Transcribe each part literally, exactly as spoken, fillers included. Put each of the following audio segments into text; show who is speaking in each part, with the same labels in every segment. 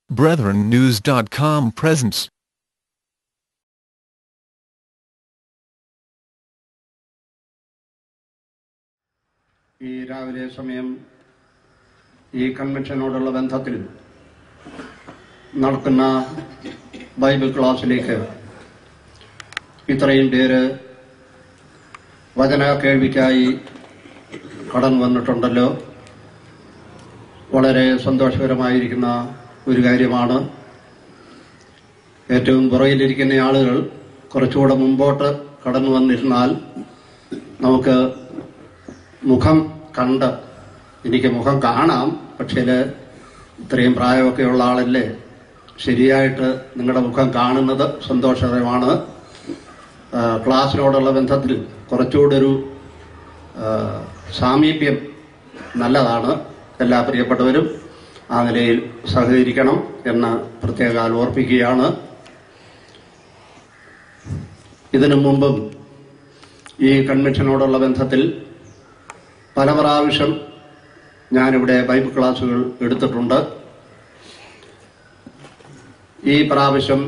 Speaker 1: Brethren News dot com presents.
Speaker 2: ഈ രാവിലെ സമയം ഈ കൺവെൻഷനോടുള്ള ബന്ധത്തിൽ നടക്കുന്ന ബൈബിൾ ക്ലാസ്സിലേക്ക് ഇത്രയും പേര് വചന കേൾവിക്കായി കടന്നു വന്നിട്ടുണ്ടല്ലോ. വളരെ സന്തോഷകരമായിരിക്കുന്ന ഒരു കാര്യമാണ്. ഏറ്റവും പുറകിലിരിക്കുന്ന ആളുകൾ കുറച്ചുകൂടെ മുമ്പോട്ട് കടന്നു വന്നിരുന്നാൽ നമുക്ക് മുഖം കണ്ട്, എനിക്ക് മുഖം കാണാം, പക്ഷേ ഇത്രയും പ്രായമൊക്കെയുള്ള ആളല്ലേ, ശരിയായിട്ട് നിങ്ങളുടെ മുഖം കാണുന്നത് സന്തോഷകരമാണ്. ക്ലാസ്സിനോടുള്ള ബന്ധത്തിൽ കുറച്ചുകൂടെ ഒരു സാമീപ്യം നല്ലതാണ്. എല്ലാ പ്രിയപ്പെട്ടവരും ആ നിലയിൽ സഹകരിക്കണം എന്ന് പ്രത്യേകം ഓർപ്പിക്കുകയാണ്. ഇതിനു മുമ്പും ഈ കൺവെൻഷനോടുള്ള ബന്ധത്തിൽ പല പ്രാവശ്യം ഞാനിവിടെ ബൈബിൾ ക്ലാസുകൾ എടുത്തിട്ടുണ്ട്. ഈ പ്രാവശ്യം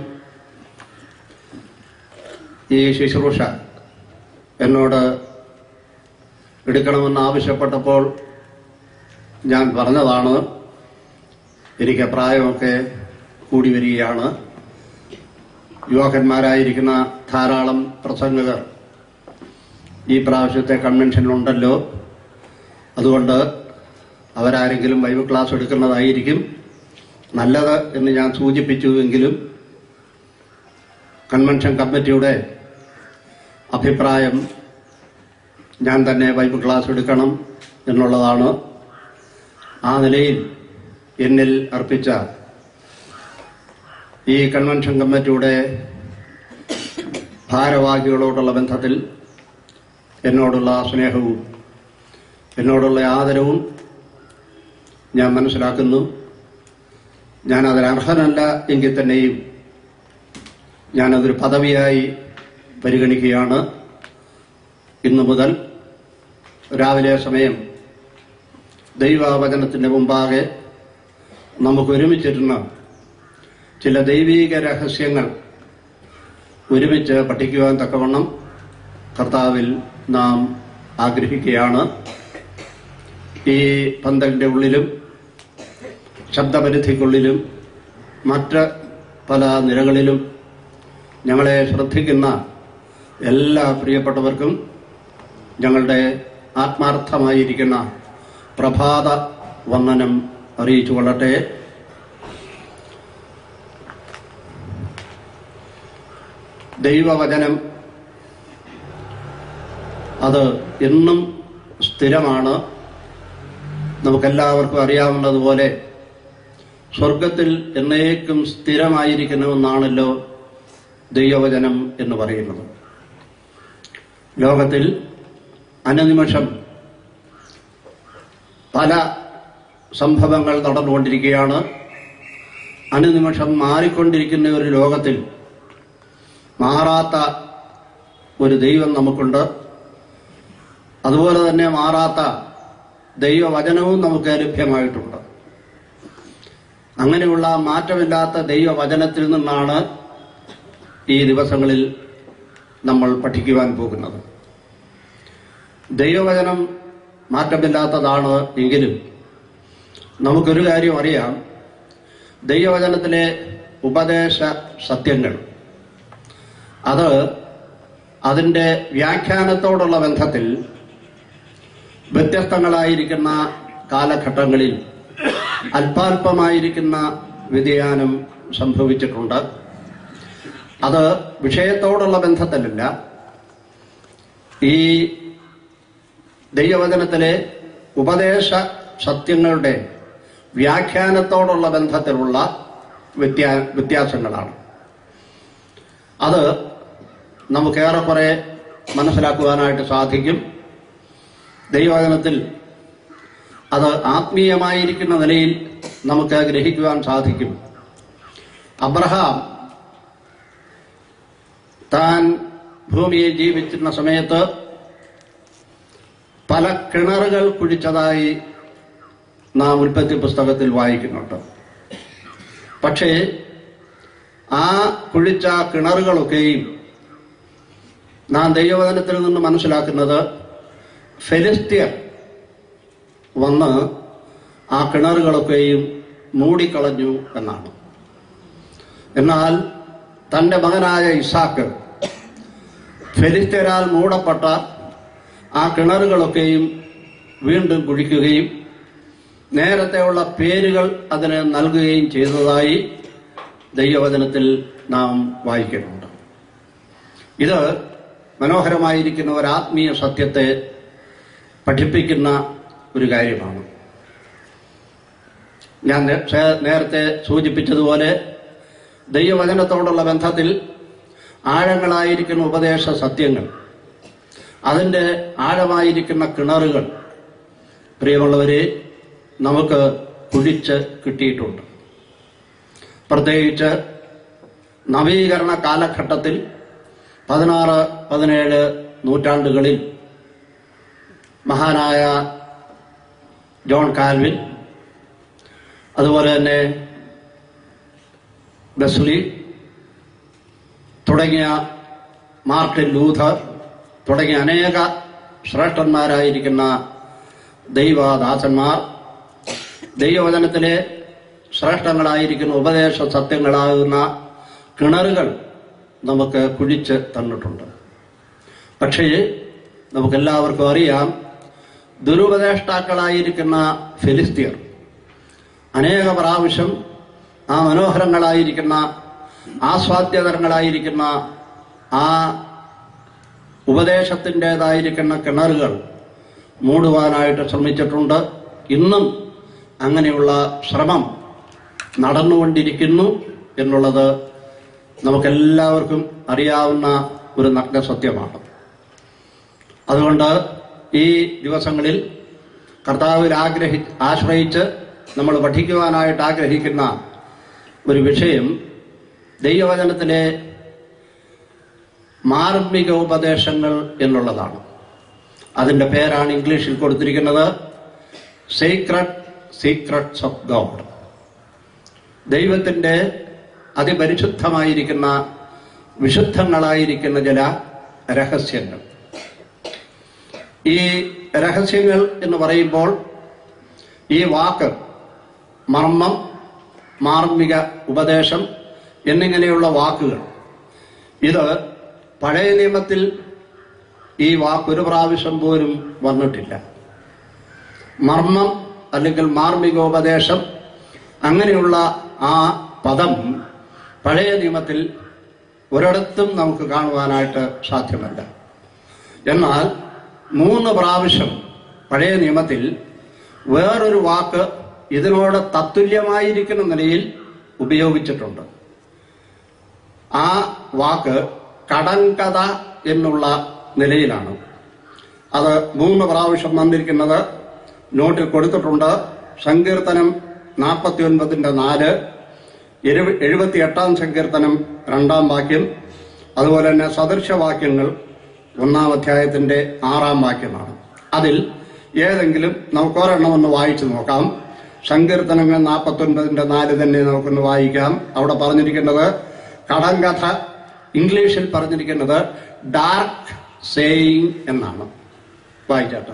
Speaker 2: ഈ ശുശ്രൂഷ എന്നോട് എടുക്കണമെന്ന് ആവശ്യപ്പെട്ടപ്പോൾ ഞാൻ പറഞ്ഞതാണ്, എനിക്ക് പ്രായമൊക്കെ കൂടി വരികയാണ്. യുവാക്കന്മാരായിരിക്കുന്ന ധാരാളം പ്രസംഗകർ ഈ പ്രാവശ്യത്തെ കൺവെൻഷനിലുണ്ടല്ലോ. അതുകൊണ്ട് അവരാരെങ്കിലും ബൈബിൾ ക്ലാസ് എടുക്കുന്നതായിരിക്കും നല്ലത് എന്ന് ഞാൻ സൂചിപ്പിച്ചുവെങ്കിലും കൺവെൻഷൻ കമ്മിറ്റിയുടെ അഭിപ്രായം ഞാൻ തന്നെ ബൈബിൾ ക്ലാസ് എടുക്കണം എന്നുള്ളതാണ്. ആ നിലയിൽ എന്നിൽ അർപ്പിച്ച ഈ കൺവെൻഷൻ കമ്മിറ്റിയുടെ ഭാരവാഹികളോടുള്ള ബന്ധത്തിൽ എന്നോടുള്ള സ്നേഹവും എന്നോടുള്ള ആദരവും ഞാൻ മനസ്സിലാക്കുന്നു. ഞാൻ അതിനർഹനല്ല എങ്കിൽ തന്നെയും ഞാനതൊരു പദവിയായി പരിഗണിക്കുകയാണ്. ഇന്നു മുതൽ രാവിലെ സമയം ദൈവവചനത്തിന്റെ മുമ്പാകെ നമുക്ക് ഒരുമിച്ചിരുന്ന ചില ദൈവീക രഹസ്യങ്ങൾ ഒരുമിച്ച് പഠിക്കുവാൻ തക്കവണ്ണം കർത്താവിൽ നാം ആഗ്രഹിക്കുകയാണ്. ഈ പന്തലിന്റെ ഉള്ളിലും ശബ്ദപരിധിക്കുള്ളിലും മറ്റ് പല നിലകളിലും ഞങ്ങളെ ശ്രദ്ധിക്കുന്ന എല്ലാ പ്രിയപ്പെട്ടവർക്കും ഞങ്ങളുടെ ആത്മാർത്ഥമായിരിക്കുന്ന പ്രഭാത വന്ദനം അറിയിച്ചു കൊള്ളട്ടെ. ദൈവവചനം അത് എന്നും സ്ഥിരമാണ്. നമുക്കെല്ലാവർക്കും അറിയാവുന്നതുപോലെ സ്വർഗത്തിൽ എന്നേക്കും സ്ഥിരമായിരിക്കണമെന്നാണല്ലോ ദൈവവചനം എന്ന് പറയുന്നത്. ലോകത്തിൽ അനുനിമിഷം പല സംഭവങ്ങൾ നടന്നുകൊണ്ടിരിക്കുകയാണ്. അനുനിമിഷം മാറിക്കൊണ്ടിരിക്കുന്ന ഒരു ലോകത്തിൽ മാറാത്ത ഒരു ദൈവം നമുക്കുണ്ട്. അതുപോലെ തന്നെ മാറാത്ത ദൈവവചനവും നമുക്ക് ലഭ്യമായിട്ടുണ്ട്. അങ്ങനെയുള്ള മാറ്റമില്ലാത്ത ദൈവവചനത്തിൽ നിന്നാണ് ഈ ദിവസങ്ങളിൽ നമ്മൾ പഠിക്കുവാൻ പോകുന്നത്. ദൈവവചനം മാറ്റമില്ലാത്തതാണ് എങ്കിലും നമുക്കൊരു കാര്യം അറിയാം, ദൈവവചനത്തിലെ ഉപദേശ സത്യങ്ങൾ അത് അതിന്റെ വ്യാഖ്യാനത്തോടുള്ള ബന്ധത്തിൽ വ്യത്യസ്തങ്ങളായിരിക്കുന്ന കാലഘട്ടങ്ങളിൽ അല്പാൽപമായിരിക്കുന്ന വ്യതിയാനം സംഭവിച്ചിട്ടുണ്ട്. അത് വിഷയത്തോടുള്ള ബന്ധത്തിലല്ല, ഈ ദൈവവചനത്തിലെ ഉപദേശ സത്യങ്ങളുടെ വ്യാഖ്യാനത്തോടുള്ള ബന്ധത്തിലുള്ള വ്യത്യാ വ്യത്യാസങ്ങളാണ്. അത് നമുക്കേറെക്കുറെ മനസ്സിലാക്കുവാനായിട്ട് സാധിക്കും. ദൈവവചനത്തിൽ അത് ആത്മീയമായിരിക്കുന്ന നിലയിൽ നമുക്ക് ഗ്രഹിക്കുവാൻ സാധിക്കും. അബ്രഹാം താൻ ഭൂമിയിൽ ജീവിച്ചിരുന്ന സമയത്ത് പല കിണറുകൾ കുഴിച്ചതായി നാം ഉൽപ്പത്തി പുസ്തകത്തിൽ വായിക്കുന്നുണ്ട്. പക്ഷേ ആ കുഴിച്ച കിണറുകളൊക്കെയും നാം ദൈവവചനത്തിൽ നിന്ന് മനസ്സിലാക്കുന്നത് ഫെലിസ്ത്യർ വന്ന് ആ കിണറുകളൊക്കെയും മൂടിക്കളഞ്ഞു എന്നാണ്. എന്നാൽ തന്റെ മകനായ ഇസാക്ക് ഫെലിസ്ത്യരാൽ മൂടപ്പെട്ട ആ കിണറുകളൊക്കെയും വീണ്ടും കുഴിക്കുകയും നേരത്തെയുള്ള പേരുകൾ അതിന് നൽകുകയും ചെയ്തതായി ദൈവവചനത്തിൽ നാം വായിക്കുന്നുണ്ട്. ഇത് മനോഹരമായിരിക്കുന്ന ഒരു ആത്മീയ സത്യത്തെ പഠിപ്പിക്കുന്ന ഒരു കാര്യമാണ്. ഞാൻ നേരത്തെ സൂചിപ്പിച്ചതുപോലെ ദൈവവചനത്തോടുള്ള ബന്ധത്തിൽ ആഴങ്ങളായിരിക്കുന്ന ഉപദേശ സത്യങ്ങൾ, അതിൻ്റെ ആഴമായിരിക്കുന്ന കിണറുകൾ പ്രിയമുള്ളവരെ നമുക്ക് കുഴിച്ച് കിട്ടിയിട്ടുണ്ട്. പ്രത്യേകിച്ച് നവീകരണ കാലഘട്ടത്തിൽ പതിനാറ് പതിനേഴ് നൂറ്റാണ്ടുകളിൽ മഹാനായ ജോൺ കാൽവിൻ, അതുപോലെ തന്നെ വെസ്ലി തുടങ്ങിയ മാർട്ടിൻ ലൂഥർ തുടങ്ങിയ അനേക ശ്രേഷ്ഠന്മാരായിരിക്കുന്ന ദൈവദാസന്മാർ ദൈവവചനത്തിലെ ശ്രേഷ്ഠങ്ങളായിരിക്കുന്ന ഉപദേശ സത്യങ്ങളാകുന്ന കിണറുകൾ നമുക്ക് കുഴിച്ച് തന്നിട്ടുണ്ട്. പക്ഷേ നമുക്കെല്ലാവർക്കും അറിയാം, ദുരുപദേഷ്ടാക്കളായിരിക്കുന്ന ഫിലിസ്തീർ അനേക പ്രാവശ്യം ആ മനോഹരങ്ങളായിരിക്കുന്ന ആസ്വാദ്യകരങ്ങളായിരിക്കുന്ന ആ ഉപദേശത്തിൻ്റെതായിരിക്കുന്ന കിണറുകൾ മൂടുവാനായിട്ട് ശ്രമിച്ചിട്ടുണ്ട്. ഇന്നും അങ്ങനെയുള്ള ശ്രമം നടന്നുകൊണ്ടിരിക്കുന്നു എന്നുള്ളത് നമുക്കെല്ലാവർക്കും അറിയാവുന്ന ഒരു നഗ്ന സത്യമാണ്. അതുകൊണ്ട് ഈ ദിവസങ്ങളിൽ കർത്താവിൽ ആഗ്രഹി ആശ്രയിച്ച് നമ്മൾ പഠിക്കുവാനായിട്ട് ആഗ്രഹിക്കുന്ന ഒരു വിഷയം ദൈവവചനത്തിലെ മാർമിക ഉപദേശങ്ങൾ എന്നുള്ളതാണ്. അതിന്റെ പേരാണ് ഇംഗ്ലീഷിൽ കൊടുത്തിരിക്കുന്നത് സീക്രട്ട് സീക്രട്സ് ഓഫ് ഗോഡ്. ദൈവത്തിന്റെ അതിപരിശുദ്ധമായിരിക്കുന്ന വിശുദ്ധങ്ങളായിരിക്കുന്ന ചില രഹസ്യങ്ങൾ. ഈ രഹസ്യങ്ങൾ എന്ന് പറയുമ്പോൾ ഈ വാക്ക് മർമ്മം, മാർമിക ഉപദേശം എന്നിങ്ങനെയുള്ള വാക്കുകൾ, ഇത് പഴയ നിയമത്തിൽ ഈ വാക്കൊരു പ്രാവശ്യം പോലും വന്നിട്ടില്ല. മർമ്മം അല്ലെങ്കിൽ മാർമികോപദേശം അങ്ങനെയുള്ള ആ പദം പഴയ നിയമത്തിൽ ഒരിടത്തും നമുക്ക് കാണുവാനായിട്ട് സാധ്യമല്ല. എന്നാൽ മൂന്ന് പ്രാവശ്യം പഴയ നിയമത്തിൽ വേറൊരു വാക്ക് ഇതിനോട് തത്തുല്യമായിരിക്കുന്ന നിലയിൽ ഉപയോഗിച്ചിട്ടുണ്ട്. ആ വാക്ക് കടങ്കഥ എന്നുള്ള നിലയിലാണ്. അത് മൂന്ന് പ്രാവശ്യം വന്നിരിക്കുന്നത് നോട്ടിൽ കൊടുത്തിട്ടുണ്ട്. സങ്കീർത്തനം നാൽപ്പത്തി ഒൻപതിന്റെ നാല്, എഴുപത്തി എട്ടാം സങ്കീർത്തനം രണ്ടാം വാക്യം, അതുപോലെ തന്നെ സദൃശവാക്യങ്ങൾ ഒന്നാം അധ്യായത്തിന്റെ ആറാം വാക്യമാണ്. അതിൽ ഏതെങ്കിലും നമുക്ക് ഒരെണ്ണം ഒന്ന് വായിച്ചു നോക്കാം. സങ്കീർത്തനങ്ങൾ നാൽപ്പത്തി ഒൻപതിന്റെ നാല് തന്നെ നമുക്കൊന്ന് വായിക്കാം. അവിടെ പറഞ്ഞിരിക്കുന്നത് കടങ്കഥ, ഇംഗ്ലീഷിൽ പറഞ്ഞിരിക്കുന്നത് ഡാർക്ക് സേയിങ് എന്നാണ്. വായിച്ചാട്ടെ.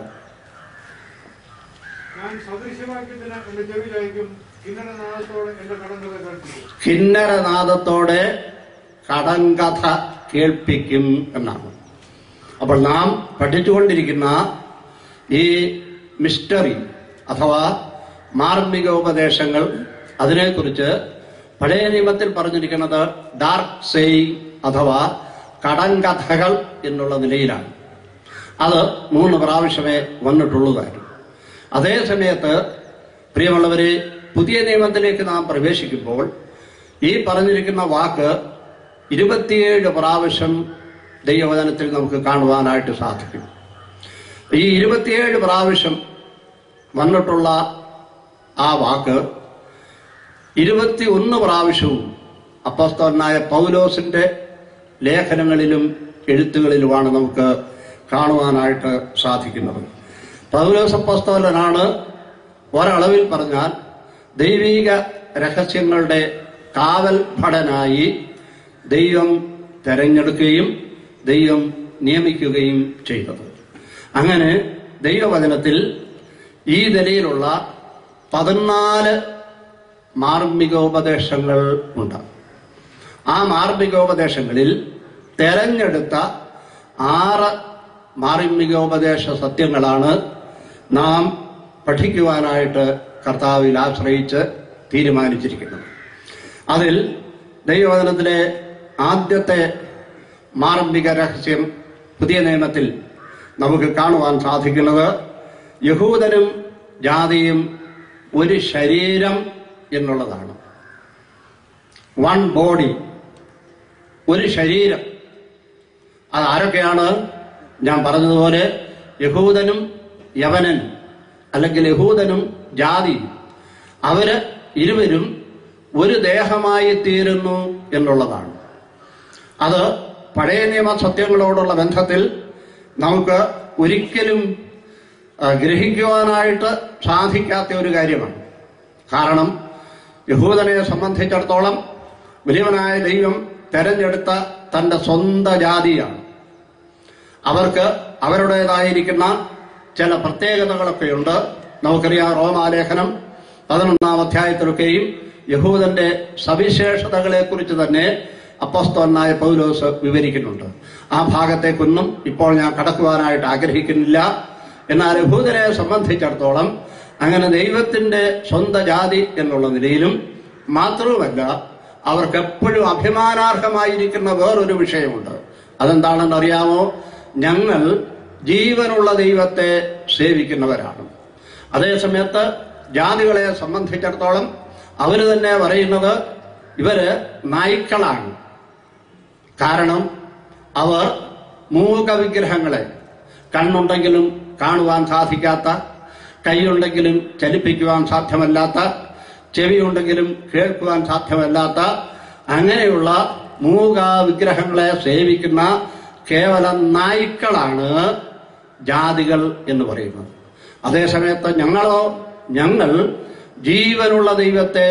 Speaker 2: കിന്നരനാദത്തോടെ കടങ്കഥ കേൾപ്പിക്കും എന്നാണ്. അപ്പോൾ നാം പഠിച്ചുകൊണ്ടിരിക്കുന്ന ഈ മിസ്റ്ററി അഥവാ മാർമിക ഉപദേശങ്ങൾ, അതിനെക്കുറിച്ച് പഴയ നിയമത്തിൽ പറഞ്ഞിരിക്കുന്നത് ഡാർക്ക് സേയിങ് അഥവാ കടങ്കഥകൾ എന്നുള്ള നിലയിലാണ്. അത് മൂന്ന് പ്രാവശ്യമേ വന്നിട്ടുള്ളൂ കാര്യം. അതേ സമയത്ത് പ്രിയമുള്ളവരെ, പുതിയ നിയമത്തിലേക്ക് നാം പ്രവേശിക്കുമ്പോൾ ഈ പറഞ്ഞിരിക്കുന്ന വാക്ക് ഇരുപത്തിയേഴ് പ്രാവശ്യം ദൈവവചനത്തിൽ നമുക്ക് കാണുവാനായിട്ട് സാധിക്കും. ഈ ഇരുപത്തിയേഴ് പ്രാവശ്യം വന്നിട്ടുള്ള ആ വാക്ക് ഇരുപത്തി ഒന്ന് പ്രാവശ്യവും അപ്പോസ്തലനായ പൗലോസിന്റെ ലേഖനങ്ങളിലും എഴുത്തുകളിലുമാണ് നമുക്ക് കാണുവാനായിട്ട് സാധിക്കുന്നത്. പൗലോസ് അപ്പോസ്തലനാണ് ഒരളവിൽ പറഞ്ഞാൽ ദൈവീക രഹസ്യങ്ങളുടെ കാവൽ ഭടനായി ദൈവം തെരഞ്ഞെടുക്കുകയും ദൈവം നിയമിക്കുകയും ചെയ്തത്. അങ്ങനെ ദൈവവചനത്തിൽ ഈ നിലയിലുള്ള പതിനാല് മാർമികോപദേശങ്ങൾ ഉണ്ട്. ആ മാർമികോപദേശങ്ങളിൽ തെരഞ്ഞെടുത്ത ആറ് മാർമികോപദേശ സത്യങ്ങളാണ് നാം പഠിക്കുവാനായിട്ട് കർത്താവിൽ ആശ്രയിച്ച് തീരുമാനിച്ചിരിക്കുന്നത്. അതിൽ ദൈവവചനത്തിലെ ആദ്യത്തെ മാർമിക രഹസ്യം പുതിയ നിയമത്തിൽ നമുക്ക് കാണുവാൻ സാധിക്കുന്നത് യഹൂദനും ജാതിയും ഒരു ശരീരം എന്നുള്ളതാണ്. വൺ ബോഡി, ഒരു ശരീരം. അത് ആരൊക്കെയാണ്? ഞാൻ പറഞ്ഞതുപോലെ യഹൂദനും യവനനും, അല്ലെങ്കിൽ യഹൂദനും ജാതിയും, അവര് ഇരുവരും ഒരു ദേഹമായി തീരുന്നു എന്നുള്ളതാണ്. അത് പഴയ നിയമ സത്യങ്ങളോടുള്ള ബന്ധത്തിൽ നമുക്ക് ഒരിക്കലും ഗ്രഹിക്കുവാനായിട്ട് സാധിക്കാത്ത ഒരു കാര്യമാണ്. കാരണം യഹൂദനെ സംബന്ധിച്ചിടത്തോളം വലിയവനായ ദൈവം തെരഞ്ഞെടുത്ത തന്റെ സ്വന്തം ജാതിയാണ്. അവർക്ക് അവരുടേതായിരിക്കുന്ന ചില പ്രത്യേകതകളൊക്കെയുണ്ട്. നമുക്കറിയാം, റോമാലേഖനം പതിനൊന്നാം അധ്യായത്തിലൊക്കെയും യഹൂദന്റെ സവിശേഷതകളെ കുറിച്ച് തന്നെ അപ്പോസ്തലനായ പൗലോസ് വിവരിക്കുന്നുണ്ട്. ആ ഭാഗത്തേക്കൊന്നും ഇപ്പോൾ ഞാൻ കടക്കുവാനായിട്ട് ആഗ്രഹിക്കുന്നില്ല. എന്നാൽ യഹൂദരെ സംബന്ധിച്ചിടത്തോളം അങ്ങനെ ദൈവത്തിന്റെ സ്വന്തം ജാതി എന്നുള്ള നിലയിലും മാത്രവുമല്ല, അവർക്ക് എപ്പോഴും അഭിമാനാർഹമായിരിക്കുന്ന വേറൊരു വിഷയമുണ്ട്. അതെന്താണെന്ന് അറിയാമോ? ഞങ്ങൾ ജീവനുള്ള ദൈവത്തെ സേവിക്കുന്നവരാണ്. അതേസമയത്ത് ജാതികളെ സംബന്ധിച്ചിടത്തോളം അവര് തന്നെ പറയുന്നത് ഇവര് നായ്ക്കളാണ്. കാരണം അവർ മൂകവിഗ്രഹങ്ങളെ, കണ്ണുണ്ടെങ്കിലും കാണുവാൻ സാധിക്കാത്ത, കൈയുണ്ടെങ്കിലും ചലിപ്പിക്കുവാൻ സാധ്യമല്ലാത്ത, ചെവിയുണ്ടെങ്കിലും കേൾക്കുവാൻ സാധ്യമല്ലാത്ത അങ്ങനെയുള്ള മൂക വിഗ്രഹങ്ങളെ സേവിക്കുന്ന കേവലം നായ്ക്കളാണ് ജാതികൾ എന്ന് പറയുന്നത്. അതേസമയത്ത് ഞങ്ങളോ, ഞങ്ങൾ ജീവനുള്ള ദൈവത്തെ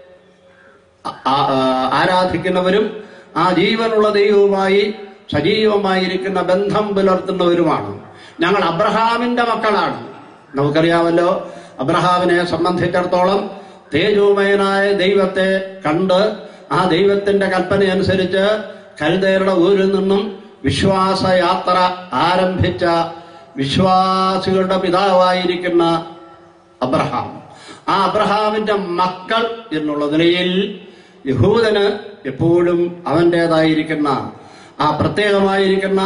Speaker 2: ആരാധിക്കുന്നവരും ആ ജീവനുള്ള ദൈവവുമായി സജീവമായിരിക്കുന്ന ബന്ധം പുലർത്തുന്നവരുമാണ്. ഞങ്ങൾ അബ്രഹാമിന്റെ മക്കളാണ്. നമുക്കറിയാമല്ലോ, അബ്രഹാമിനെ സംബന്ധിച്ചിടത്തോളം തേജോമയനായ ദൈവത്തെ കണ്ട് ആ ദൈവത്തിന്റെ കൽപ്പനയനുസരിച്ച് കൽദയരുടെ ഊരിൽ നിന്നും വിശ്വാസയാത്ര ആരംഭിച്ച വിശ്വാസികളുടെ പിതാവായിരിക്കുന്ന അബ്രഹാം, ആ അബ്രഹാമിന്റെ മക്കൾ എന്നുള്ള നിലയിൽ യഹൂദന് എപ്പോഴും അവന്റേതായിരിക്കുന്ന ആ പ്രത്യേകമായിരിക്കുന്ന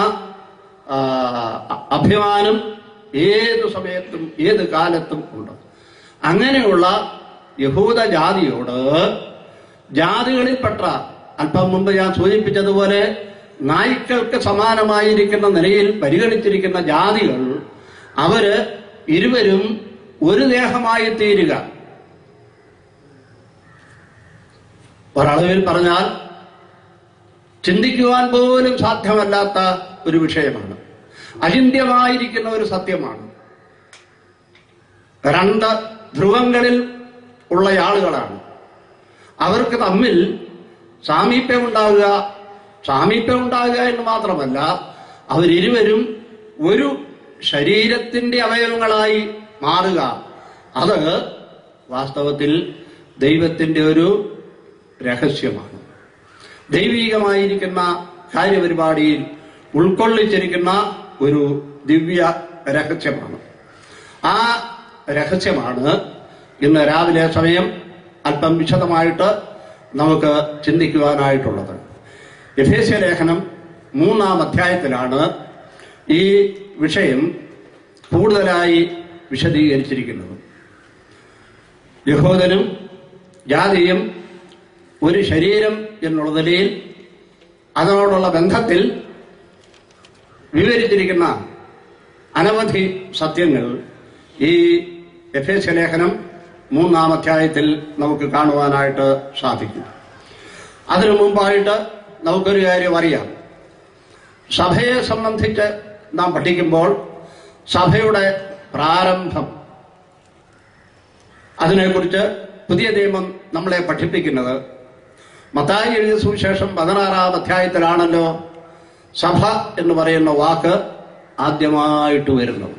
Speaker 2: അഭിമാനം ഏതു സമയത്തും ഏത് കാലത്തും ഉണ്ട്. അങ്ങനെയുള്ള യഹൂദ ജാതിയോട് ജാതികളിൽപ്പെട്ട, അല്പം മുമ്പ് ഞാൻ സൂചിപ്പിച്ചതുപോലെ നായ്ക്കൾക്ക് സമാനമായിരിക്കുന്ന നിലയിൽ പരിഗണിച്ചിരിക്കുന്ന ജാതികൾ, അവര് ഇരുവരും ഒരു ദേഹമായി തീരുക, ഒരളവിൽ പറഞ്ഞാൽ ചിന്തിക്കുവാൻ പോലും സാധ്യമല്ലാത്ത ഒരു വിഷയമാണ്. അചിന്ത്യമായിരിക്കുന്ന ഒരു സത്യമാണ്. രണ്ട് ധ്രുവങ്ങളിൽ ഉള്ള ആളുകളാണ്. അവർക്ക് തമ്മിൽ സാമീപ്യമുണ്ടാകുക, സാമീപ്യമുണ്ടാകുക എന്ന് മാത്രമല്ല, അവരിരുവരും ഒരു ശരീരത്തിന്റെ അവയവങ്ങളായി മാറുക. അത് വാസ്തവത്തിൽ ദൈവത്തിന്റെ ഒരു രഹസ്യമാണ്. ദൈവീകമായിരിക്കുന്ന കാര്യപരിപാടിയിൽ ഉൾക്കൊള്ളിച്ചിരിക്കുന്ന ഒരു ദിവ്യ രഹസ്യമാണ്. ആ രഹസ്യമാണ് ഇന്ന് രാവിലെ സമയം അല്പം വിശദമായിട്ട് നമുക്ക് ചിന്തിക്കുവാനായിട്ടുള്ളത്. എഫേസ്യ ലേഖനം മൂന്നാം അധ്യായത്തിലാണ് ഈ വിഷയം കൂടുതലായി വിശദീകരിച്ചിരിക്കുന്നത്. യഹൂദനും ജാതിയും ഒരു ശരീരം എന്നുള്ള നിലയിൽ അതിനോടുള്ള ബന്ധത്തിൽ വിവരിച്ചിരിക്കുന്ന അനവധി സത്യങ്ങൾ ഈ എഫേസ്യ ലേഖനം മൂന്നാം അധ്യായത്തിൽ നമുക്ക് കാണുവാനായിട്ട് സാധിക്കും. അതിനു മുമ്പായിട്ട് നമുക്കൊരു കാര്യം അറിയാം. സഭയെ സംബന്ധിച്ച് നാം പഠിക്കുമ്പോൾ സഭയുടെ പ്രാരംഭം, അതിനെക്കുറിച്ച് പുതിയ നിയമം നമ്മളെ പഠിപ്പിക്കുന്നത് മത്തായി എഴുതിയ സുവിശേഷം പതിനാറാം അധ്യായത്തിലാണല്ലോ സഭ എന്ന് പറയുന്ന വാക്ക് ആദ്യമായിട്ട് വരുന്നത്.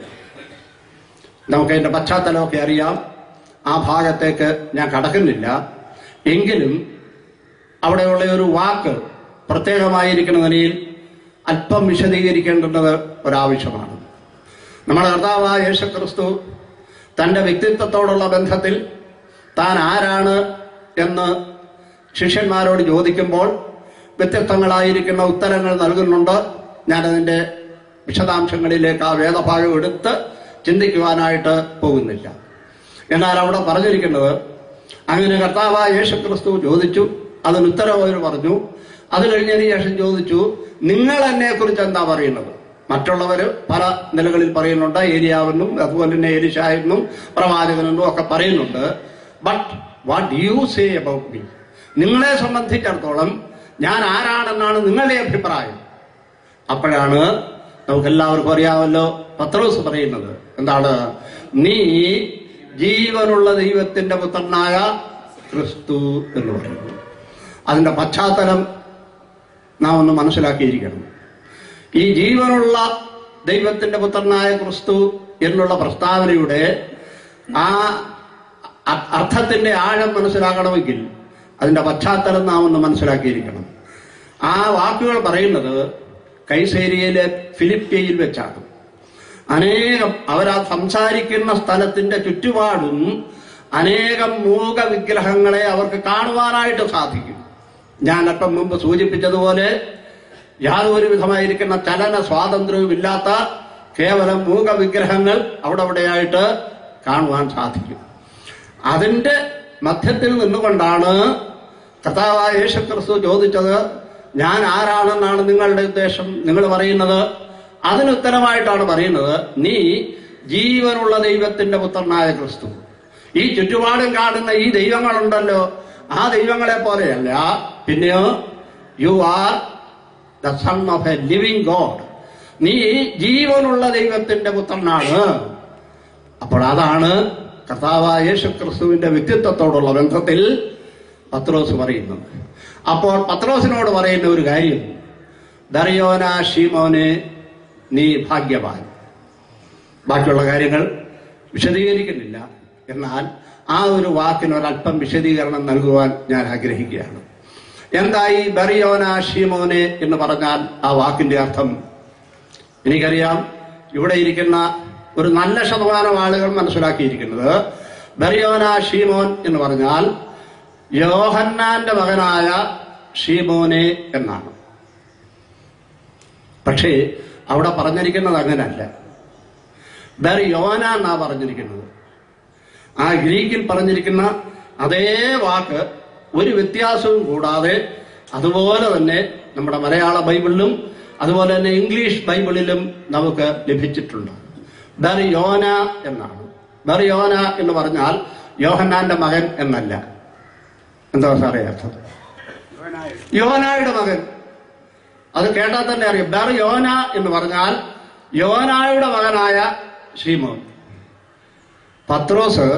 Speaker 2: നമുക്കതിന്റെ പശ്ചാത്തലമൊക്കെ അറിയാം. ആ ഭാഗത്തേക്ക് ഞാൻ കടക്കുന്നില്ല. എങ്കിലും അവിടെയുള്ള ഒരു വാക്ക് പ്രത്യേകമായിരിക്കുന്ന നിലയിൽ അല്പം വിശദീകരിക്കേണ്ടത് ഒരാവശ്യമാണ്. നമ്മുടെ കർത്താവായ യേശുക്രിസ്തു തന്റെ വ്യക്തിത്വത്തോടുള്ള ബന്ധത്തിൽ താൻ ആരാണ് എന്ന് ശിഷ്യന്മാരോട് ചോദിക്കുമ്പോൾ വ്യത്യസ്തങ്ങളായിരിക്കുന്ന ഉത്തരങ്ങൾ നൽകുന്നുണ്ട്. ഞാനതിന്റെ വിശദാംശങ്ങളിലേക്ക് ആ വേദഭാഗം എടുത്ത് ചിന്തിക്കുവാനായിട്ട് പോകുന്നില്ല. എന്നാൽ അവിടെ പറഞ്ഞിരിക്കുന്നത്, അങ്ങനെ കർത്താവായ യേശുക്രിസ്തു ചോദിച്ചു, അതിന് ഉത്തരം അവർ പറഞ്ഞു. അത് കഴിഞ്ഞതിന് ശേഷം ചോദിച്ചു, നിങ്ങൾ എന്നെ കുറിച്ച് എന്താ പറയുന്നത്? മറ്റുള്ളവർ പല നിലകളിൽ പറയുന്നുണ്ട്. ഏലിയാവെന്നും അതുപോലെ തന്നെ എലീശായെന്നും പ്രവാചകനെന്നും ഒക്കെ പറയുന്നുണ്ട്. But what do you say about me? നിങ്ങളെ സംബന്ധിച്ചിടത്തോളം ഞാൻ ആരാണെന്നാണ് നിങ്ങളുടെ അഭിപ്രായം? അപ്പോഴാണ് നമുക്കെല്ലാവർക്കും അറിയാമല്ലോ പത്രോസ് പറയുന്നത് എന്താണ്? നീ ജീവനുള്ള ദൈവത്തിന്റെ പുത്രനായ ക്രിസ്തു എന്ന് പറയുന്നു. അതിന്റെ പശ്ചാത്തലം നാം ഒന്ന് മനസ്സിലാക്കിയിരിക്കണം. ഈ ജീവനുള്ള ദൈവത്തിന്റെ പുത്രനായ ക്രിസ്തു എന്നുള്ള പ്രസ്താവനയുടെ ആ അർത്ഥത്തിന്റെ ആഴം മനസ്സിലാക്കണമെങ്കിൽ അതിന്റെ പശ്ചാത്തലം നാം ഒന്ന് മനസ്സിലാക്കിയിരിക്കണം. ആ വാക്കുകൾ പറയുന്നത് കൈസേരിയയിലെ ഫിലിപ്പിയയിൽ വെച്ചാണ്. അനേകം അവരാ സംസാരിക്കുന്ന സ്ഥലത്തിന്റെ ചുറ്റുപാടും അനേകം മൂക വിഗ്രഹങ്ങളെ അവർക്ക് കാണുവാനായിട്ട് സാധിക്കും. ഞാൻ അല്പം മുമ്പ് സൂചിപ്പിച്ചതുപോലെ യാതൊരു വിധമായിരിക്കുന്ന ചലന സ്വാതന്ത്ര്യവും ഇല്ലാത്ത കേവലം മൂക വിഗ്രഹങ്ങൾ അവിടെ അവിടെയായിട്ട് കാണുവാൻ സാധിക്കും. അതിന്റെ മധ്യത്തിൽ നിന്നുകൊണ്ടാണ് കർത്താവായ യേശുക്രിസ്തു ചോദിച്ചത്, ഞാൻ ആരാണെന്നാണ് നിങ്ങളുടെ ഉദ്ദേശം, നിങ്ങൾ പറയുന്നത്? അതിനുത്തരമായിട്ടാണ് പറയുന്നത്, നീ ജീവനുള്ള ദൈവത്തിന്റെ പുത്രനായ ക്രിസ്തു. ഈ ചുറ്റുപാടും കാണുന്ന ഈ ദൈവങ്ങളുണ്ടല്ലോ, ആ ദൈവങ്ങളെ പോലെയല്ല. പിന്നെയോ you are the son of a living God. നീ ജീവനുള്ള ദൈവത്തിന്റെ പുത്രനാണ്. അപ്പോൾ അതാണ് കർത്താവായ യേശുക്രിസ്തുവിന്റെ വ്യക്തിത്വത്തോടുള്ള ബന്ധത്തിൽ പത്രോസ് പറയുന്നത്. അപ്പോൾ പത്രോസിനോട് പറയുന്ന ഒരു കാര്യം, ദറിയോന ശീമോനെ നീ ഭാഗ്യവാൻ. ബാക്കിയുള്ള കാര്യങ്ങൾ വിശദീകരിക്കുന്നില്ല. എന്നാൽ ആ ഒരു വാക്കിന് ഒരല്പം വിശദീകരണം നൽകുവാൻ ഞാൻ ആഗ്രഹിക്കുകയാണ്. എന്തായി ബറിയോന ഷീമോനെ എന്ന് പറഞ്ഞാൽ ആ വാക്കിന്റെ അർത്ഥം? എനിക്കറിയാം ഇവിടെ ഇരിക്കുന്ന ഒരു നല്ല ശതമാനം ആളുകൾ മനസ്സിലാക്കിയിരിക്കുന്നത് ബറിയോന ഷീമോൻ എന്ന് പറഞ്ഞാൽ യോഹന്നാന്റെ മകനായ ഷീമോനെ എന്നാണ്. പക്ഷേ അവിടെ പറഞ്ഞിരിക്കുന്നത് അങ്ങനല്ല. ബറിയോന എന്നാ പറഞ്ഞിരിക്കുന്നത്. ആ ഗ്രീക്കിൽ പറഞ്ഞിരിക്കുന്ന അതേ വാക്ക് ഒരു വ്യത്യാസവും കൂടാതെ അതുപോലെ തന്നെ നമ്മുടെ മലയാള ബൈബിളിലും അതുപോലെ തന്നെ ഇംഗ്ലീഷ് ബൈബിളിലും നമുക്ക് ലഭിച്ചിട്ടുണ്ട്. ബറിയോന എന്നാണ്. ബറിയോന എന്ന് പറഞ്ഞാൽ യോഹന്നാന്റെ മകൻ എന്നല്ല. എന്താ സാറേ അർത്ഥം? യോനായുടെ മകൻ. അത് കേട്ടാൽ തന്നെ അറിയാം. ബറിയോന എന്ന് പറഞ്ഞാൽ യോനായുടെ മകനായ ശീമോൻ. പത്രോസ്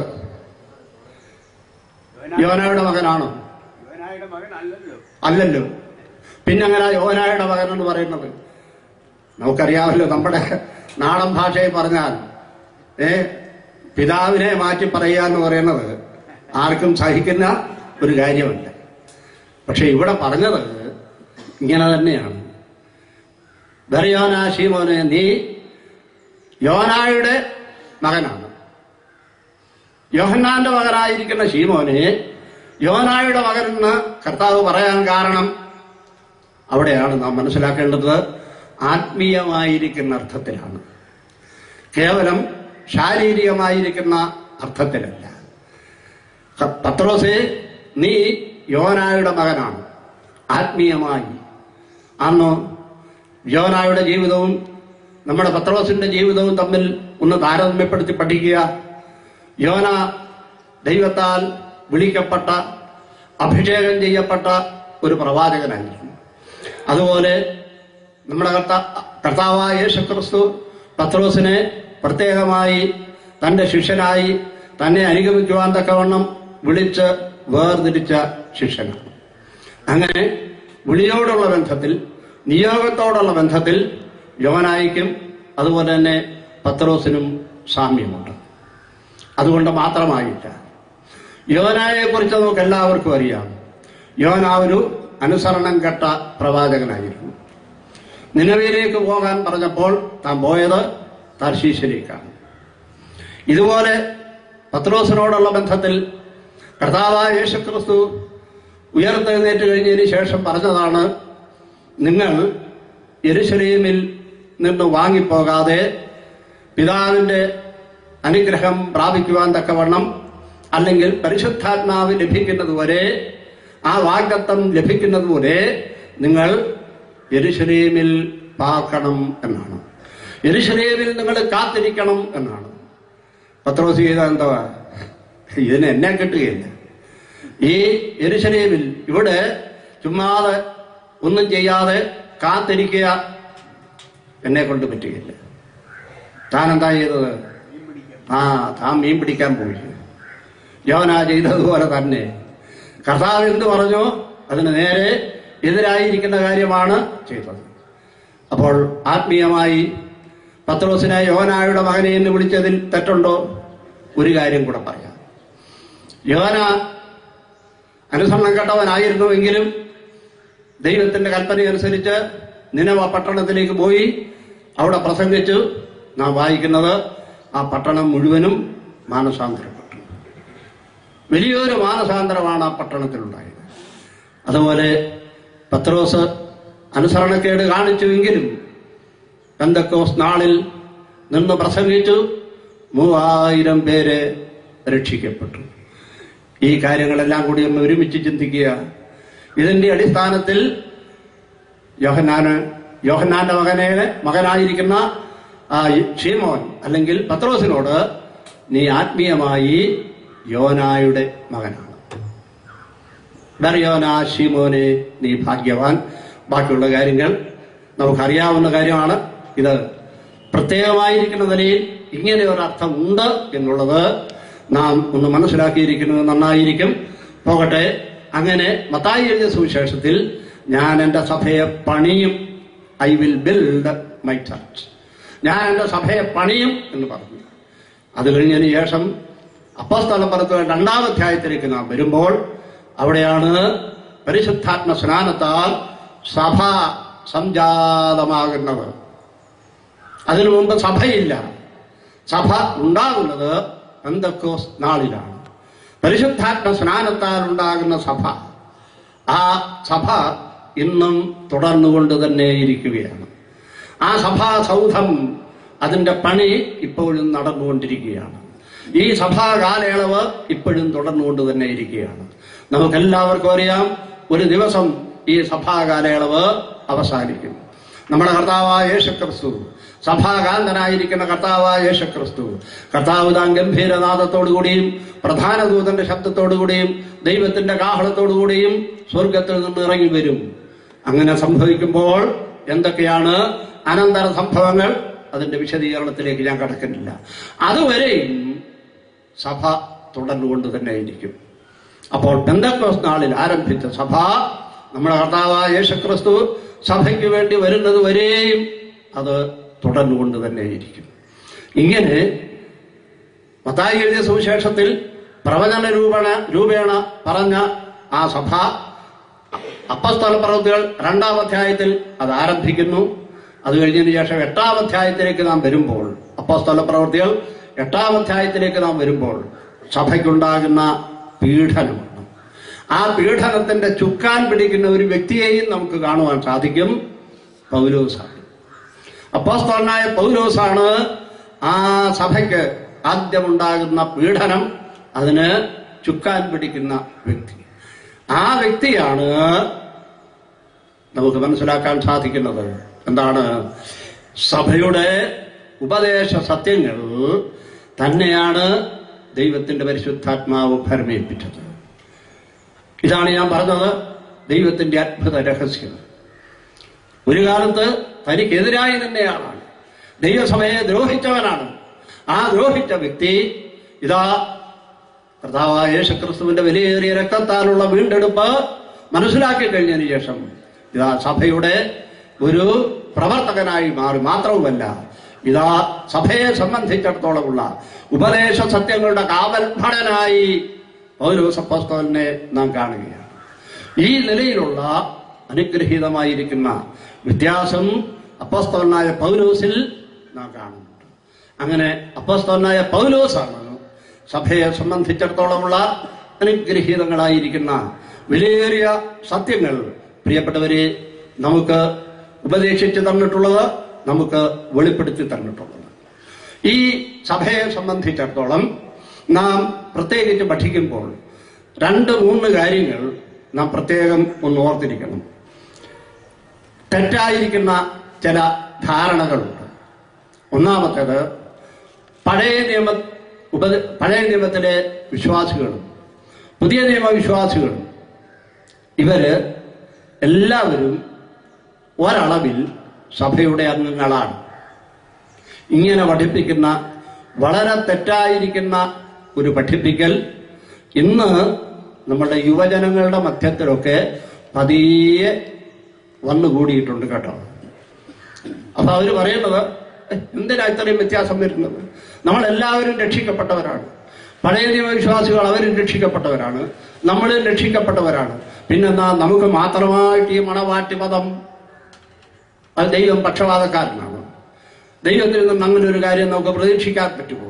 Speaker 2: യോനായുടെ മകനാണോ? അല്ലല്ലോ. പിന്നെങ്ങനെ യോനായുടെ മകൻ എന്ന് പറയുന്നത്? നമുക്കറിയാമല്ലോ, നമ്മുടെ നാടൻ ഭാഷയിൽ പറഞ്ഞാൽ ഏ പിതാവിനെ മാറ്റി പറയുക എന്ന് പറയുന്നത് ആർക്കും സഹിക്കുന്ന ഒരു കാര്യമല്ല. പക്ഷെ ഇവിടെ പറഞ്ഞത് ഇങ്ങനെ തന്നെയാണ്. ബറിയോന ശീമോനെ നീ യോനായുടെ മകനാണ്. യോഹന്നാന്റെ മകനായിരിക്കുന്ന ശീമോനെ യോനായുടെ മകൻ എന്ന് കർത്താവ് പറയാൻ കാരണം അവിടെയാണ് നാം മനസ്സിലാക്കേണ്ടത്. ആത്മീയമായിരിക്കുന്ന അർത്ഥത്തിലാണ്, കേവലം ശാരീരികമായിരിക്കുന്ന അർത്ഥത്തിലല്ല. പത്രോസേ നീ യോനായുടെ മകനാണ്. ആത്മീയമായി അന്ന് യോനായുടെ ജീവിതവും നമ്മുടെ പത്രോസിന്റെ ജീവിതവും തമ്മിൽ ഒന്ന് താരതമ്യപ്പെടുത്തി പഠിക്കുക. യോന ദൈവത്താൽ വിളിക്കപ്പെട്ട അഭിഷേകം ചെയ്യപ്പെട്ട ഒരു പ്രവാചകനായിരുന്നു. അതുപോലെ നമ്മുടെ കർത്താ കർത്താവായ യേശുക്രിസ്തു പത്രോസിനെ പ്രത്യേകമായി തന്റെ ശിഷ്യനായി തന്നെ അനുഗമിക്കുവാൻ തക്കവണ്ണം വിളിച്ച് വേർതിരിച്ച ശിഷ്യനാണ്. അങ്ങനെ വിളിയോടുള്ള ബന്ധത്തിൽ, നിയോഗത്തോടുള്ള ബന്ധത്തിൽ യോഹന്നായ്ക്കും അതുപോലെ തന്നെ പത്രോസിനും സാമ്യമുണ്ട്. അതുകൊണ്ട് മാത്രമായില്ല. യോഹന്നായെ കുറിച്ച് നമുക്ക് എല്ലാവർക്കും അറിയാം. യോഹന്നാ ഒരു അനുസരണം കെട്ട പ്രവാചകനായിരുന്നു. നിനവയിലേക്ക് പോകാൻ പറഞ്ഞപ്പോൾ താൻ പോയത് തർശീശിലേക്കാണ്. ഇതുപോലെ പത്രോസിനോടുള്ള ബന്ധത്തിൽ കർത്താവായ യേശുക്രിസ്തു ഉയർത്തെഴുന്നേറ്റ് കഴിഞ്ഞതിന് ശേഷം പറഞ്ഞതാണ്, നിങ്ങൾ യെരൂശലേമിൽ നിന്ന് വാങ്ങിപ്പോകാതെ പിതാവിന്റെ അനുഗ്രഹം പ്രാപിക്കുവാൻ തക്കവണ്ണം, അല്ലെങ്കിൽ പരിശുദ്ധാത്മാവ് ലഭിക്കുന്നതുവരെ, ആ വാഗ്ദത്തം ലഭിക്കുന്നതുവരെ നിങ്ങൾ യെരൂശലേമിൽ പാർക്കണം എന്നാണ്. യെരൂശലേമിൽ നിങ്ങൾ കാത്തിരിക്കണം എന്നാണ്. പത്രോസ് ചെയ്ത എന്താ? ഇതിന് എന്നെ കിട്ടുകയില്ല. ഈ യെരൂശലേമിൽ ഇവിടെ ചുമ്മാതെ ഒന്നും ചെയ്യാതെ കാത്തിരിക്കുക എന്നെ കൊണ്ട് പറ്റുകയില്ല. താൻ എന്താ ചെയ്തത്? ആ താൻ മീൻ പിടിക്കാൻ പോയി. യോഹന്നാ ചെയ്തതുപോലെ തന്നെ കർത്താവ് എന്ത് പറഞ്ഞോ അതിന് നേരെ എതിരായിരിക്കുന്ന കാര്യമാണ് ചെയ്തത്. അപ്പോൾ ആത്മീയമായി പത്രോസിനെ യോഹന്നായുടെ മകനെ എന്ന് വിളിച്ചതിൽ തെറ്റുണ്ടോ? ഒരു കാര്യം കൂടെ പറയാം. യോഹന്നാ അനുസരണം കെട്ടവനായിരുന്നുവെങ്കിലും ദൈവത്തിന്റെ കൽപ്പനയനുസരിച്ച് നിനവ പട്ടണത്തിലേക്ക് പോയി അവിടെ പ്രസംഗിച്ചു. നാം വായിക്കുന്നത് ആ പട്ടണം മുഴുവനും മാനസാന്തരപ്പെട്ടു. വലിയൊരു മാനസാന്തരമാണ് ആ പട്ടണത്തിലുണ്ടായത്. അതുപോലെ പത്രോസ് അനുസരണക്കേട് കാണിച്ചുവെങ്കിലും പെന്തക്കോസ്ത് നാളിൽ നിന്ന് പ്രസംഗിച്ചു. മൂവായിരം പേര് രക്ഷിക്കപ്പെട്ടു. ഈ കാര്യങ്ങളെല്ലാം കൂടി ഒന്ന് ഒരുമിച്ച് ചിന്തിക്കുക. ഇതിന്റെ അടിസ്ഥാനത്തിൽ യോഹന്നാന് യോഹന്നാന്റെ മകനെ മകനായിരിക്കുന്ന ആ ശീമോൻ അല്ലെങ്കിൽ പത്രോസിനോട്, നീ ആത്മീയമായി യോനായുടെ മകനാണ്. ബർയോനാ ശീമോനെ, നീ ഭാഗ്യവാൻ. ബാക്കിയുള്ള കാര്യങ്ങൾ നമുക്കറിയാവുന്ന കാര്യമാണ്. ഇത് പ്രത്യേകമായിരിക്കുന്ന നിലയിൽ ഇങ്ങനെ ഒരർത്ഥം ഉണ്ട് എന്നുള്ളത് നാം ഒന്ന് മനസ്സിലാക്കിയിരിക്കുന്നത് നന്നായിരിക്കും. പോകട്ടെ. അങ്ങനെ മത്തായി എഴുതിയ സുവിശേഷത്തിൽ ഞാൻ എന്റെ സഭയെ പണിയും, I will build my church, ഞാൻ എന്റെ സഭയെ പണിയും എന്ന് പറഞ്ഞു. അത് കഴിഞ്ഞതിന് ശേഷം അപ്പോസ്തലപ്രവൃത്തികൾ രണ്ടാം അധ്യായത്തിലേക്ക് നാം വരുമ്പോൾ അവിടെയാണ് പരിശുദ്ധാത്മ സ്നാനത്താൽ സഭ സംജാതമാകുന്നത്. അതിനു മുമ്പ് സഭയില്ല. സഭ ഉണ്ടാകുന്നത് പെന്തക്കോസ്ത് നാളിലാണ്. പരിശുദ്ധാത്മ സ്നാനത്താൽ ഉണ്ടാകുന്ന സഭ, ആ സഭ ഇന്നും തുടർന്നുകൊണ്ട് തന്നെ ഇരിക്കുകയാണ്. ആ സഭാ സൗധം, അതിന്റെ പണി ഇപ്പോഴും നടന്നുകൊണ്ടിരിക്കുകയാണ്. ഈ സഭാ കാലയളവ് ഇപ്പോഴും തുടർന്നുകൊണ്ട് തന്നെ ഇരിക്കുകയാണ്. നമുക്കെല്ലാവർക്കും അറിയാം, ഒരു ദിവസം ഈ സഭാ കാലയളവ് അവസാനിക്കും. നമ്മുടെ കർത്താവായ യേശുക്രിസ്തു, സഭാകാന്തനായിരിക്കുന്ന കർത്താവായ യേശുക്രിസ്തു, കർത്താവ് താൻ ഗംഭീരനാദത്തോടുകൂടിയും പ്രധാന ദൂതന്റെ ശബ്ദത്തോടുകൂടിയും ദൈവത്തിന്റെ കാഹളത്തോടുകൂടിയും സ്വർഗത്തിൽ നിന്ന് ഇറങ്ങി വരും. അങ്ങനെ സംഭവിക്കുമ്പോൾ എന്തൊക്കെയാണ് അനന്തര സംഭവങ്ങൾ, അതിന്റെ വിശദീകരണത്തിലേക്ക് ഞാൻ കടക്കുന്നില്ല. അതുവരെയും സഭ തുടർന്നുകൊണ്ട് തന്നെ ഇരിക്കും. അപ്പോൾ പെന്തക്കോസ്ത് നാളിൽ ആരംഭിച്ച സഭ, നമ്മുടെ കർത്താവായ യേശുക്രിസ്തു സഭയ്ക്ക് വേണ്ടി വരുന്നത് വരെയും അത് തുടർന്നുകൊണ്ട് തന്നെ ഇരിക്കും. ഇങ്ങനെ മത്തായി എഴുതിയ സുവിശേഷത്തിൽ പ്രവചന രൂപണ രൂപേണ പറഞ്ഞ ആ സഭ അപ്പോസ്തലപ്രവൃത്തികൾ രണ്ടാം അധ്യായത്തിൽ അത് ആരംഭിക്കുന്നു. അത് കഴിഞ്ഞതിന് ശേഷം എട്ടാം അധ്യായത്തിലേക്ക് നാം വരുമ്പോൾ, അപ്പോസ്തലപ്രവൃത്തികൾ എട്ടാം അധ്യായത്തിലേക്ക് നാം വരുമ്പോൾ സഭയ്ക്കുണ്ടാകുന്ന പീഡനമാണ്. ആ പീഡനത്തിന്റെ ചുക്കാൻ പിടിക്കുന്ന ഒരു വ്യക്തിയെയും നമുക്ക് കാണുവാൻ സാധിക്കും. പൗലോസാണ്. അപ്പോസ്തലനായ പൗലോസാണ് ആ സഭയ്ക്ക് ആദ്യമുണ്ടാകുന്ന പീഡനം അതിന് ചുക്കാൻ പിടിക്കുന്ന വ്യക്തി. ആ വ്യക്തിയാണ് നമുക്ക് മനസ്സിലാക്കാൻ സാധിക്കുന്നത്. എന്താണ്? സഭയുടെ ഉപദേശ സത്യങ്ങൾ തന്നെയാണ് ദൈവത്തിന്റെ പരിശുദ്ധാത്മാവ് ഭരമേൽപ്പിച്ചത്. ഇതാണ് ഞാൻ പറഞ്ഞത്, ദൈവത്തിന്റെ അത്ഭുത രഹസ്യം. ഒരു കാലത്ത് തനിക്കെതിരായി തന്നെയാണ്, ദൈവസഭയെ ദ്രോഹിച്ചവനാണ്. ആ ദ്രോഹിച്ച വ്യക്തി ഇതാ കർത്താവായ യേശുക്രിസ്തുവിന്റെ വിലയേറിയ രക്തത്താലുള്ള വീണ്ടെടുപ്പ് മനസ്സിലാക്കി കഴിഞ്ഞതിന് ശേഷം ഇതാ സഭയുടെ ഒരു പ്രവർത്തകനായി മാറി. മാത്രവുമല്ല, ഇതാ സഭയെ സംബന്ധിച്ചിടത്തോളമുള്ള ഉപദേശ സത്യങ്ങളുടെ കാവൽ ഭടനായി പൗലോസ് അപ്പോസ്തലനെ നാം കാണുകയാണ്. ഈ നിലയിലുള്ള അനുഗ്രഹീതമായിരിക്കുന്ന വ്യത്യാസം അപ്പോസ്തലനായ പൗലോസിൽ നാം കാണുന്നുണ്ട്. അങ്ങനെ അപ്പോസ്തലനായ പൗലോസാണ് സഭയെ സംബന്ധിച്ചിടത്തോളമുള്ള അനുഗ്രഹീതങ്ങളായിരിക്കുന്ന വിലയേറിയ സത്യങ്ങൾ പ്രിയപ്പെട്ടവരെ നമുക്ക് ഉപദേശിച്ചു തന്നിട്ടുള്ളത്, നമുക്ക് വെളിപ്പെടുത്തി തന്നിട്ടുള്ളത്. ഈ സഭയെ സംബന്ധിച്ചിടത്തോളം നാം പ്രത്യേകിച്ച് പഠിക്കുമ്പോൾ രണ്ട് മൂന്ന് കാര്യങ്ങൾ നാം പ്രത്യേകം ഒന്ന് ഓർത്തിരിക്കണം. തെറ്റായിരിക്കുന്ന ചില ധാരണകളുണ്ട്. ഒന്നാമത്തേത്, പഴയ നിയമ ഉപ പഴയ നിയമത്തിലെ വിശ്വാസികളും പുതിയ നിയമ വിശ്വാസികളും ഇവര് എല്ലാവരും ഒരളവിൽ സഭയുടെ അംഗങ്ങളാണ്. ഇങ്ങനെ പഠിപ്പിക്കുന്ന വളരെ തെറ്റായിരിക്കുന്ന ഒരു പഠിപ്പിക്കൽ ഇന്ന് നമ്മുടെ യുവജനങ്ങളുടെ മധ്യത്തിലൊക്കെ പതിയെ വന്നുകൂടിയിട്ടുണ്ട് കേട്ടോ. അപ്പൊ അവര് പറയുന്നത്, എന്തിനാ ഇത്രയും വ്യത്യാസം വരുന്നത്? നമ്മളെല്ലാവരും രക്ഷിക്കപ്പെട്ടവരാണ്. പഴയ നിയമവിശ്വാസികൾ അവരും രക്ഷിക്കപ്പെട്ടവരാണ്, നമ്മളും രക്ഷിക്കപ്പെട്ടവരാണ്. പിന്നെന്താ നമുക്ക് മാത്രമായിട്ട് ഈ മണവാട്ടി പദം? അത് ദൈവം പക്ഷപാതക്കാരനാണ്. ദൈവത്തിൽ നിന്ന് അങ്ങനെ ഒരു കാര്യം നമുക്ക് പ്രതീക്ഷിക്കാൻ പറ്റുമോ?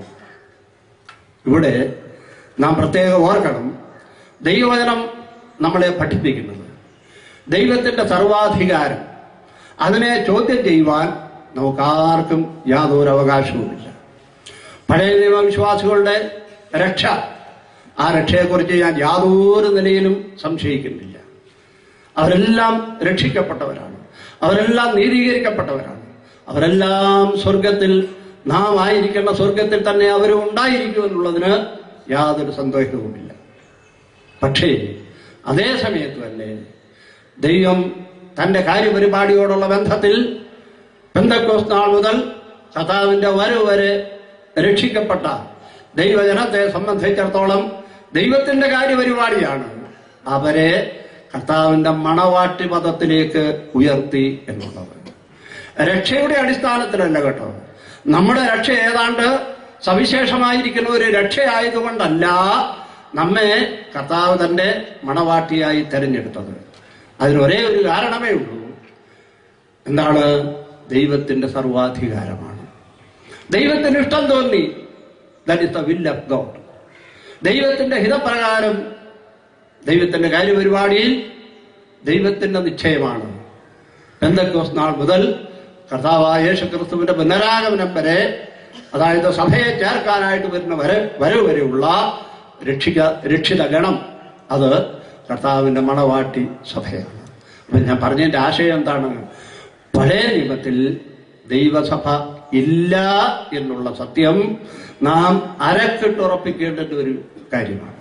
Speaker 2: ഇവിടെ നാം പ്രത്യേകം ഓർക്കണം, ദൈവവചനം നമ്മളെ പഠിപ്പിക്കുന്നത് ദൈവത്തിന്റെ സർവാധികാരം, അതിനെ ചോദ്യം ചെയ്യുവാൻ നമുക്കാർക്കും യാതൊരു അവകാശവുമില്ല. പഴയ നിയമവിശ്വാസികളുടെ രക്ഷ, ആ രക്ഷയെക്കുറിച്ച് ഞാൻ യാതൊരു നിലയിലും സംശയിക്കുന്നില്ല. അവരെല്ലാം രക്ഷിക്കപ്പെട്ടവരാണ്, അവരെല്ലാം നീതീകരിക്കപ്പെട്ടവരാണ്, അവരെല്ലാം സ്വർഗത്തിൽ, നാം ആയിരിക്കുന്ന സ്വർഗത്തിൽ തന്നെ അവരും ഉണ്ടായിരിക്കുമെന്നുള്ളതിന് യാതൊരു സന്ദേഹവുമില്ല. പക്ഷേ അതേ സമയത്ത് തന്നെ ദൈവം തന്റെ കാര്യപരിപാടിയോടുള്ള ബന്ധത്തിൽ പെന്തക്കോസ്ത് നാൾ മുതൽ കർത്താവിന്റെ വരവ് വരെ രക്ഷിക്കപ്പെട്ട ദൈവജനത്തെ സംബന്ധിച്ചിടത്തോളം ദൈവത്തിന്റെ കാര്യപരിപാടിയാണ് അവരെ കർത്താവിന്റെ മണവാട്ടി പദത്തിലേക്ക് ഉയർത്തി എന്നുള്ളത്. രക്ഷയുടെ അടിസ്ഥാനത്തിലല്ല കേട്ടോ. നമ്മുടെ രക്ഷ ഏതാണ്ട് സവിശേഷമായിരിക്കുന്ന ഒരു രക്ഷയായതുകൊണ്ടല്ല നമ്മെ കർത്താവ് തന്റെ മണവാട്ടിയായി തെരഞ്ഞെടുത്തത്. അതിനൊരേ ഒരു കാരണമേ ഉള്ളൂ. എന്താണ്? ദൈവത്തിന്റെ സർവാധികാരമാണ്. ദൈവത്തിന് ഇഷ്ടം തോന്നി, that is the will of God. ദൈവത്തിന്റെ ഹിതപ്രകാരം, ദൈവത്തിന്റെ കാര്യപരിപാടിയിൽ ദൈവത്തിന്റെ നിശ്ചയമാണ്. പെന്തക്കോസ്ത് നാൾ മുതൽ കർത്താവായ യേശുക്രിസ്തുവിന്റെ പുനരാഗമനം വരെ, അതായത് സഭയെ ചേർക്കാനായിട്ട് വരുന്ന വരെ വരവ് വരെയുള്ള രക്ഷിക രക്ഷിത ഗണം അത് കർത്താവിന്റെ മണവാട്ടി സഭയാണ്. അപ്പൊ ഞാൻ പറഞ്ഞതിന്റെ ആശയം എന്താണ്? പഴയ നിയമത്തിൽ ദൈവസഭ ഇല്ല എന്നുള്ള സത്യം നാം അരക്കിട്ടുറപ്പിക്കേണ്ട ഒരു കാര്യമാണ്.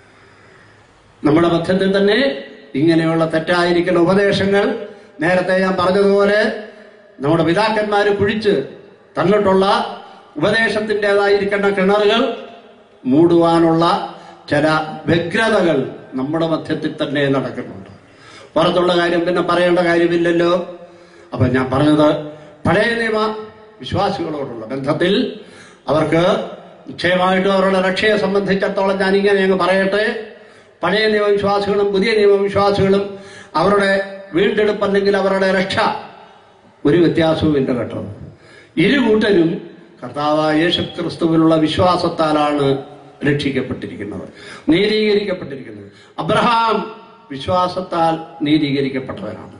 Speaker 2: നമ്മുടെ മധ്യത്തിൽ തന്നെ ഇങ്ങനെയുള്ള തെറ്റായിരിക്കുന്ന ഉപദേശങ്ങൾ, നേരത്തെ ഞാൻ പറഞ്ഞതുപോലെ നമ്മുടെ പിതാക്കന്മാര് കുഴിച്ച് തന്നിട്ടുള്ള ഉപദേശത്തിൻ്റെതായിരിക്കുന്ന കിണറുകൾ മൂടുവാനുള്ള ചില വ്യഗ്രതകൾ നമ്മുടെ മധ്യത്തിൽ തന്നെ നടക്കുന്നുണ്ട്. പുറത്തുള്ള കാര്യം പിന്നെ പറയേണ്ട കാര്യമില്ലല്ലോ. അപ്പൊ ഞാൻ പറഞ്ഞത്, പഴയ നിയമ വിശ്വാസികളോടുള്ള ബന്ധത്തിൽ അവർക്ക് നിശ്ചയമായിട്ടും അവരുടെ രക്ഷയെ സംബന്ധിച്ചിടത്തോളം ഞാൻ ഇങ്ങനെ അങ്ങ് പറയട്ടെ, പഴയ നിയമവിശ്വാസികളും പുതിയ നിയമവിശ്വാസികളും അവരുടെ വീണ്ടെടുപ്പ് അല്ലെങ്കിൽ അവരുടെ രക്ഷ ഒരു വ്യത്യാസവുമില്ല കേട്ടോ. ഇരുകൂട്ടരും കർത്താവായ യേശുക്രിസ്തുവിലുള്ള വിശ്വാസത്താലാണ് രക്ഷിക്കപ്പെട്ടിരിക്കുന്നത്, നീതീകരിക്കപ്പെട്ടിരിക്കുന്നത്. അബ്രഹാം വിശ്വാസത്താൽ നീതീകരിക്കപ്പെട്ടവരാണ്.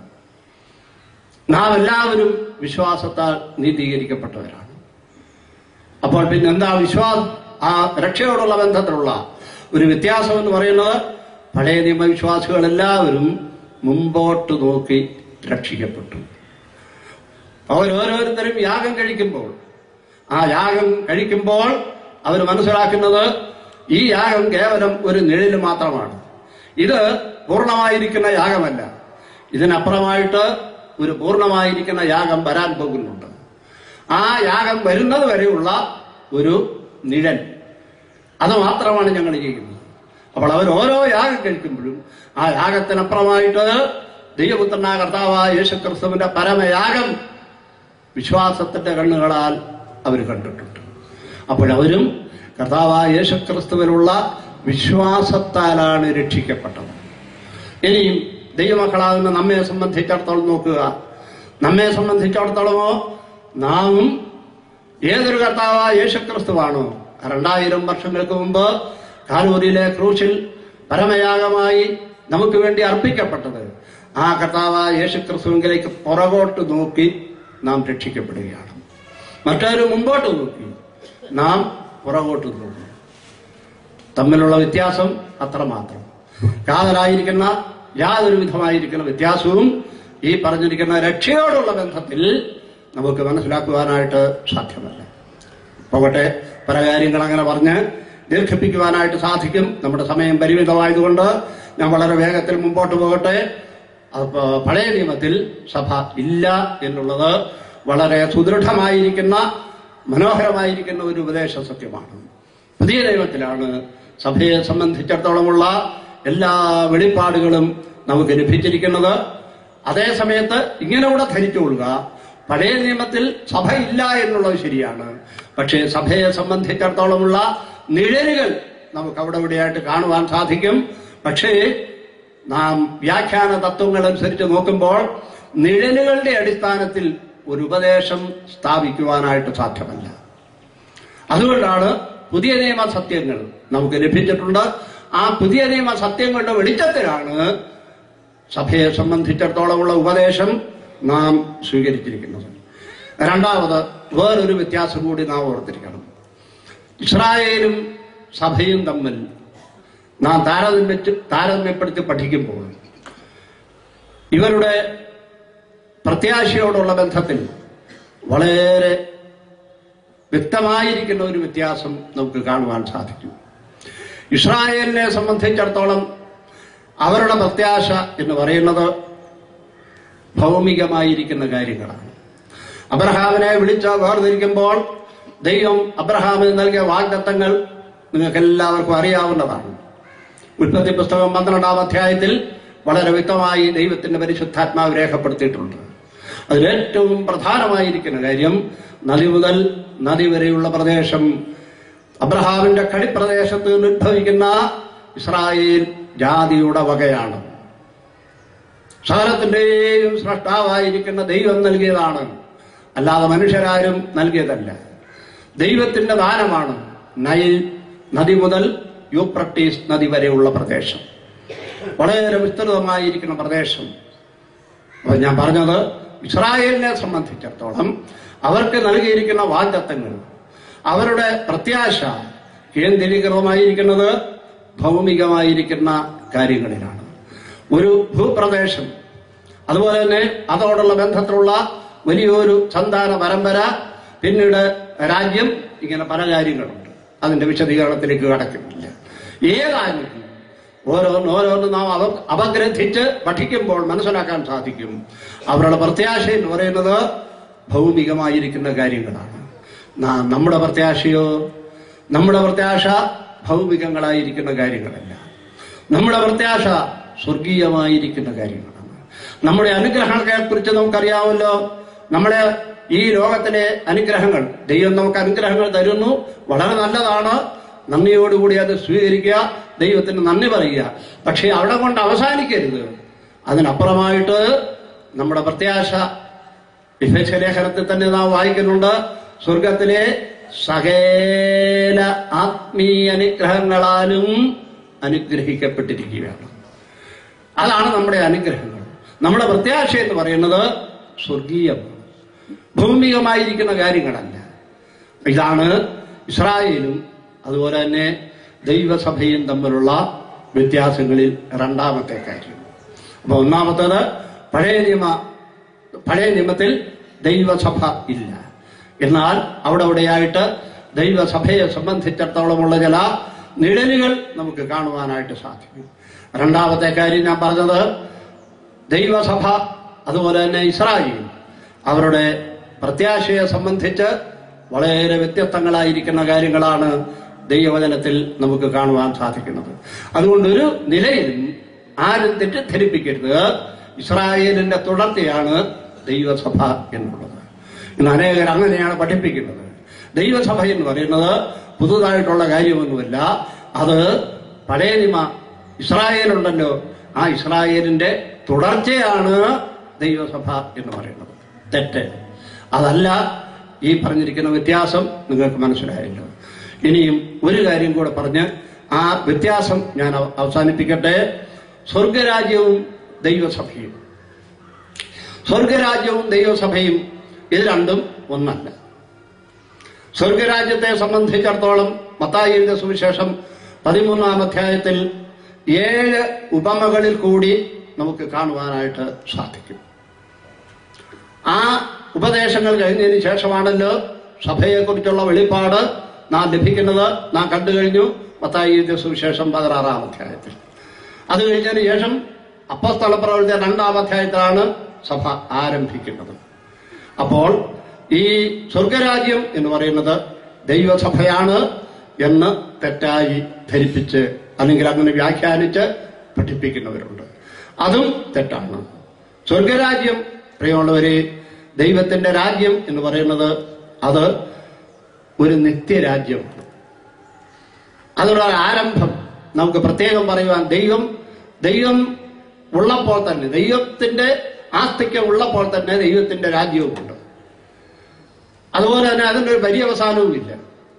Speaker 2: നാം എല്ലാവരും വിശ്വാസത്താൽ നീതീകരിക്കപ്പെട്ടവരാണ്. അപ്പോൾ പിന്നെ എന്താ വിശ്വാസം? ആ രക്ഷയോടുള്ള ബന്ധത്തിലുള്ള ഒരു വ്യത്യാസം എന്ന് പറയുന്നത്, പഴയ നിയമവിശ്വാസികൾ എല്ലാവരും മുമ്പോട്ട് നോക്കി രക്ഷിക്കപ്പെട്ടു. അവരോരോരുത്തരും യാഗം കഴിക്കുമ്പോൾ, ആ യാഗം കഴിക്കുമ്പോൾ അവർ മനസ്സിലാക്കുന്നത് ഈ യാഗം കേവലം ഒരു നിഴല് മാത്രമാണ്. ഇത് പൂർണ്ണമായിരിക്കുന്ന യാഗമല്ല. ഇതിനപ്പുറമായിട്ട് ഒരു പൂർണ്ണമായിരിക്കുന്ന യാഗം വരാൻ പോകുന്നുണ്ട്. ആ യാഗം വരുന്നത് വരെയുള്ള ഒരു നിഴൽ, അത് മാത്രമാണ് ഞങ്ങൾ ചെയ്യുന്നത്. അപ്പോൾ അവർ ഓരോ യാഗം കഴിക്കുമ്പോഴും ആ യാഗത്തിനപ്പുറമായിട്ട് ദൈവപുത്രനായ കർത്താവായ യേശുക്രിസ്തുവിന്റെ പരമയാഗം വിശ്വാസത്തിന്റെ കണ്ണുകളാൽ അവർ കണ്ടിട്ടുണ്ട്. അപ്പോഴവരും കർത്താവായ യേശുക്രിസ്തുവിലുള്ള വിശ്വാസത്താലാണ് രക്ഷിക്കപ്പെട്ടത്. ഇനിയും ദൈവമക്കളാകുന്ന നമ്മെ സംബന്ധിച്ചിടത്തോളം നോക്കുക. നമ്മെ സംബന്ധിച്ചിടത്തോളമോ നാമും ഏതൊരു കർത്താവായ യേശുക്രിസ്തുവാണോ രണ്ടായിരം വർഷങ്ങൾക്ക് മുമ്പ് കാൽവരിയിലെ ക്രൂശിൽ പരമയാഗമായി നമുക്ക് വേണ്ടി അർപ്പിക്കപ്പെട്ടത്, ആ കർത്താവായ യേശുക്രിസ്തുവിലേക്ക് പുറകോട്ട് നോക്കി നാം രക്ഷിക്കപ്പെടുകയാണ്. മറ്റൊരു മുമ്പോട്ട് നോക്കി നാം പുറകോട്ട് നോക്കി. തമ്മിലുള്ള വ്യത്യാസം അത്രമാത്രം. കാതലായിരിക്കുന്ന യാതൊരു വിധമായിരിക്കുന്ന വ്യത്യാസവും ഈ പറഞ്ഞിരിക്കുന്ന രക്ഷയോടുള്ള ബന്ധത്തിൽ നമുക്ക് മനസ്സിലാക്കുവാനായിട്ട് സാധ്യമല്ല. പോകട്ടെ, പല കാര്യങ്ങൾ അങ്ങനെ പറഞ്ഞ് ദീർഘിപ്പിക്കുവാനായിട്ട് സാധിക്കും. നമ്മുടെ സമയം പരിമിതമായതുകൊണ്ട് ഞാൻ വളരെ വേഗത്തിൽ മുമ്പോട്ട് പോകട്ടെ. പഴയ നിയമത്തിൽ സഭ ഇല്ല എന്നുള്ളത് വളരെ സുദൃഢമായിരിക്കുന്ന മനോഹരമായിരിക്കുന്ന ഒരു ഉപദേശ സത്യമാണ്. പുതിയ നിയമത്തിലാണ് സഭയെ സംബന്ധിച്ചിടത്തോളമുള്ള എല്ലാ വെളിപ്പാടുകളും നമുക്ക് ലഭിച്ചിരിക്കുന്നത്. അതേ സമയത്ത് ഇങ്ങനെ കൂടെ ധരിച്ചുകൊള്ളുക, പഴയ നിയമത്തിൽ സഭ ഇല്ല എന്നുള്ളത് ശരിയാണ്. പക്ഷേ സഭയെ സംബന്ധിച്ചിടത്തോളമുള്ള നിഴലുകൾ നമുക്ക് അവിടെ ഇവിടെയായിട്ട് കാണുവാൻ സാധിക്കും. പക്ഷേ നാം വ്യാഖ്യാന തത്വങ്ങൾ അനുസരിച്ച് നോക്കുമ്പോൾ നിഴലുകളുടെ അടിസ്ഥാനത്തിൽ ഒരു ഉപദേശം സ്ഥാപിക്കുവാനായിട്ട് സാധ്യമല്ല. അതുകൊണ്ടാണ് പുതിയ നിയമ സത്യങ്ങൾ നമുക്ക് ലഭിച്ചിട്ടുണ്ട്. ആ പുതിയ നിയമ സത്യങ്ങളുടെ വെളിച്ചത്തിലാണ് സഭയെ സംബന്ധിച്ചിടത്തോളമുള്ള ഉപദേശം നാം സ്വീകരിച്ചിരിക്കുന്നത്. രണ്ടാമത് വേറൊരു വ്യത്യാസം കൂടി നാം ഓർത്തിരിക്കണം. ഇസ്രായേലും സഭയും തമ്മിൽ നാം താരതമ്യ താരതമ്യപ്പെടുത്തി പഠിക്കുമ്പോൾ ഇവരുടെ പ്രത്യാശയോടുള്ള ബന്ധത്തിൽ വളരെ വ്യക്തമായിരിക്കുന്ന ഒരു വ്യത്യാസം നമുക്ക് കാണുവാൻ സാധിക്കും. ഇസ്രായേലിനെ സംബന്ധിച്ചിടത്തോളം അവരുടെ പ്രത്യാശ എന്ന് പറയുന്നത് ഭൗമികമായിരിക്കുന്ന കാര്യങ്ങളാണ്. അബ്രഹാമിനെ വിളിച്ച് വേർതിരിക്കുമ്പോൾ ദൈവം അബ്രഹാമിന് നൽകിയ വാഗ്ദത്തങ്ങൾ നിങ്ങൾക്ക് എല്ലാവർക്കും അറിയാവുന്നതാണ്. ഉൽപ്പത്തി പുസ്തകം പന്ത്രണ്ടാം അധ്യായത്തിൽ വളരെ വ്യക്തമായി ദൈവത്തിന്റെ പരിശുദ്ധാത്മാവ് രേഖപ്പെടുത്തിയിട്ടുണ്ട്. അതിലേറ്റവും പ്രധാനമായിരിക്കുന്ന കാര്യം നദി മുതൽ നദി വരെയുള്ള പ്രദേശം അബ്രഹാമിന്റെ കടിപ്രദേശത്ത് നിന്ന് ഉദ്ഭവിക്കുന്ന ഇസ്രായേൽ ജാതിയുടെ വകയാണ്. സകലത്തിന്റെയും സ്രഷ്ടാവായിരിക്കുന്ന ദൈവം നൽകിയതാണ്, അല്ലാതെ മനുഷ്യരാരും നൽകിയതല്ല. ദൈവത്തിന്റെ ദാനമാണ് നൈൽ നദി മുതൽ യൂഫ്രട്ടീസ് നദി വരെയുള്ള പ്രദേശം, വളരെ വിസ്തൃതമായിരിക്കുന്ന പ്രദേശം. അപ്പൊ ഞാൻ പറഞ്ഞത് ഇസ്രായേലിനെ സംബന്ധിച്ചിടത്തോളം അവർക്ക് നൽകിയിരിക്കുന്ന വാഗ്ദത്തങ്ങൾ, അവരുടെ പ്രത്യാശ കേന്ദ്രീകൃതമായിരിക്കുന്നത് ഭൗമികമായിരിക്കുന്ന കാര്യങ്ങളിലാണ്. ഒരു ഭൂപ്രദേശം, അതുപോലെ തന്നെ അതോടുള്ള ബന്ധത്തിലുള്ള വലിയൊരു സന്താന പരമ്പര, പിന്നീട് രാജ്യം, ഇങ്ങനെ പല കാര്യങ്ങളുണ്ട്. അതിന്റെ വിശദീകരണത്തിലേക്ക് കടക്കുന്നില്ല. ഏതായാലും ഓരോന്ന് ഓരോന്ന് നാം അവ അപഗ്രഥിച്ച് പഠിക്കുമ്പോൾ മനസ്സിലാക്കാൻ സാധിക്കും അവരുടെ പ്രത്യാശ എന്ന് പറയുന്നത് ഭൗമികമായിരിക്കുന്ന കാര്യങ്ങളാണ്. നമ്മുടെ പ്രത്യാശയോ നമ്മുടെ പ്രത്യാശ ഭൗമികങ്ങളായിരിക്കുന്ന കാര്യങ്ങളല്ല. നമ്മുടെ പ്രത്യാശ സ്വർഗീയമായിരിക്കുന്ന കാര്യങ്ങളാണ്. നമ്മുടെ അനുഗ്രഹങ്ങളെ കുറിച്ച് നമുക്കറിയാമല്ലോ. നമ്മുടെ ഈ ലോകത്തിലെ അനുഗ്രഹങ്ങൾ, ദൈവം നമുക്ക് അനുഗ്രഹങ്ങൾ തരുന്നു, വളരെ നല്ലതാണ്. നന്ദിയോടുകൂടി അത് സ്വീകരിക്കുക, ദൈവത്തിന് നന്ദി പറയുക. പക്ഷെ അവിടെ കൊണ്ട് അവസാനിക്കരുത്. അതിനപ്പുറമായിട്ട് നമ്മുടെ പ്രത്യാശ എഫേസ്യ ലേഖനത്തിൽ തന്നെ നാം വായിക്കുന്നുണ്ട്. സ്വർഗത്തിലെ സകല ആത്മീയ അനുഗ്രഹങ്ങളാലും അനുഗ്രഹിക്കപ്പെട്ടിരിക്കുകയാണ്. അതാണ് നമ്മുടെ അനുഗ്രഹങ്ങൾ. നമ്മുടെ പ്രത്യാശ എന്ന് പറയുന്നത് സ്വർഗീയമാണ്, ഭൗമികമായിരിക്കുന്ന കാര്യങ്ങളല്ല. ഇതാണ് ഇസ്രായേലും അതുപോലെ തന്നെ ദൈവസഭയും തമ്മിലുള്ള വ്യത്യാസങ്ങളിൽ രണ്ടാമത്തെ കാര്യം. അപ്പൊ ഒന്നാമത്തേത്, പഴയ നിയമ പഴയ നിയമത്തിൽ ദൈവസഭ ഇല്ല. എന്നാൽ അവിടെ അവിടെയായിട്ട് ദൈവസഭയെ സംബന്ധിച്ചിടത്തോളമുള്ള ചില നിഴലുകൾ നമുക്ക് കാണുവാനായിട്ട് സാധിക്കും. രണ്ടാമത്തെ കാര്യം ഞാൻ പറഞ്ഞത്, ദൈവസഭ അതുപോലെ തന്നെ ഇസ്രായേൽ അവരുടെ പ്രത്യാശയെ സംബന്ധിച്ച് വളരെ വ്യത്യസ്തങ്ങളായിരിക്കുന്ന കാര്യങ്ങളാണ് ദൈവവചനത്തിൽ നമുക്ക് കാണുവാൻ സാധിക്കുന്നത്. അതുകൊണ്ടൊരു നിലയിലും ആരും തെറ്റിദ്ധരിപ്പിക്കരുത്, ഇസ്രായേലിന്റെ തുടർച്ചയാണ് ദൈവസഭ എന്നുള്ളത്. ഇന്ന് അനേകർ അങ്ങനെയാണ് പഠിപ്പിക്കുന്നത്. ദൈവസഭ എന്ന് പറയുന്നത് പുതുതായിട്ടുള്ള കാര്യമൊന്നുമല്ല. അത് പഴയ നിയമ ഇസ്രായേലുണ്ടല്ലോ, ആ ഇസ്രായേലിന്റെ തുടർച്ചയാണ് ദൈവസഭ എന്ന് പറയുന്നത്. തെറ്റ് അതല്ല. ഈ പറഞ്ഞിരിക്കുന്ന വ്യത്യാസം നിങ്ങൾക്ക് മനസ്സിലായല്ലോ. ഇനിയും ഒരു കാര്യം കൂടെ പറഞ്ഞ് ആ വ്യത്യാസം ഞാൻ അവസാനിപ്പിക്കട്ടെ. സ്വർഗരാജ്യവും ദൈവസഭയും സ്വർഗരാജ്യവും ദൈവസഭയും ഇത് രണ്ടും ഒന്നല്ല. സ്വർഗരാജ്യത്തെ സംബന്ധിച്ചിടത്തോളം മത്തായിയുടെ സുവിശേഷം പതിമൂന്നാം അധ്യായത്തിൽ ഏഴ് ഉപമകളിൽ കൂടി നമുക്ക് കാണുവാനായിട്ട് സാധിക്കും. ആ ഉപദേശങ്ങൾ കഴിഞ്ഞതിന് ശേഷമാണല്ലോ സഭയെക്കുറിച്ചുള്ള വെളിപ്പാട് നാം ലഭിക്കുന്നത്. നാം കണ്ടു കഴിഞ്ഞു മത്തായിയുടെ സുവിശേഷം പതിനാറാം അധ്യായത്തിൽ. അത് കഴിഞ്ഞതിന് ശേഷം അപ്പോസ്തല പ്രവൃത്തി രണ്ടാം അധ്യായത്തിലാണ് സഭ ആരംഭിക്കുന്നത്. അപ്പോൾ ഈ സ്വർഗരാജ്യം എന്ന് പറയുന്നത് ദൈവസഭയാണ് എന്ന് തെറ്റായി ധരിപ്പിച്ച് അല്ലെങ്കിൽ അങ്ങനെ വ്യാഖ്യാനിച്ച് പഠിപ്പിക്കുന്നവരുണ്ട്. അതും തെറ്റാണ്. സ്വർഗരാജ്യം പ്രിയമുള്ളവരെ, ദൈവത്തിന്റെ രാജ്യം എന്ന് പറയുന്നത് അത് ഒരു നിത്യരാജ്യമാണ്. അതിനുള്ള ആരംഭം നമുക്ക് പ്രത്യേകം പറയുവാൻ, ദൈവം ദൈവം ഉള്ളപ്പോൾ തന്നെ, ദൈവത്തിന്റെ ആസ്തിക്യം ഉള്ളപ്പോൾ തന്നെ ദൈവത്തിന്റെ രാജ്യവുമുണ്ട്. അതുപോലെ തന്നെ അതിൻ്റെ ഒരു പര്യവസാനവുമില്ല.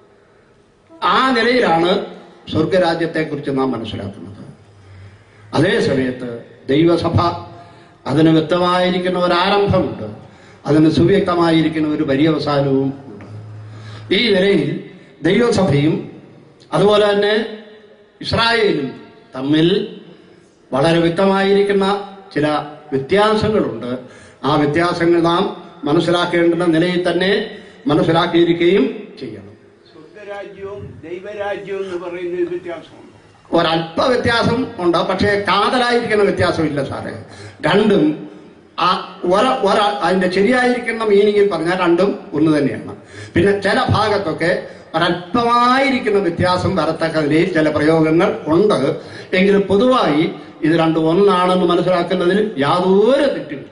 Speaker 2: ആ നിലയിലാണ് സ്വർഗരാജ്യത്തെക്കുറിച്ച് നാം മനസ്സിലാക്കുന്നത്. അതേ സമയത്ത് ദൈവസഭ അതിന് വ്യക്തമായിരിക്കുന്ന ഒരു ആരംഭമുണ്ട്, അതിന് സുവ്യക്തമായിരിക്കുന്ന ഒരു പര്യവസാനവും ഉണ്ട്. ഈ നിലയിൽ ദൈവസഭയും അതുപോലെ തന്നെ ഇസ്രായേലും തമ്മിൽ വളരെ വ്യക്തമായിരിക്കുന്ന ചില വ്യത്യാസങ്ങളുണ്ട്. ആ വ്യത്യാസങ്ങൾ നാം മനസ്സിലാക്കേണ്ടുന്ന നിലയിൽ തന്നെ മനസ്സിലാക്കിയിരിക്കുകയും ചെയ്യണം.
Speaker 3: സ്വർഗരാജ്യവും ദൈവരാജ്യവും എന്ന് പറയുന്ന വ്യത്യാസമുണ്ട്.
Speaker 2: ഒരല്പ വ്യത്യാസം ഉണ്ട്, പക്ഷേ കാതലായിരിക്കുന്ന വ്യത്യാസമില്ല സാറേ. രണ്ടും ആ ഒര ഒര അതിന്റെ ശരിയായിരിക്കുന്ന മീനിങ്ങിൽ പറഞ്ഞാൽ രണ്ടും ഒന്ന് തന്നെയാണ്. പിന്നെ ചില ഭാഗത്തൊക്കെ ഒരല്പമായിരിക്കുന്ന വ്യത്യാസം വരത്തക്ക നിലയിൽ ചില പ്രയോഗങ്ങൾ ഉണ്ട്. എങ്കിലും പൊതുവായി ഇത് രണ്ടും ഒന്നാണെന്ന് മനസ്സിലാക്കുന്നതിൽ യാതൊരു തെറ്റുമില്ല.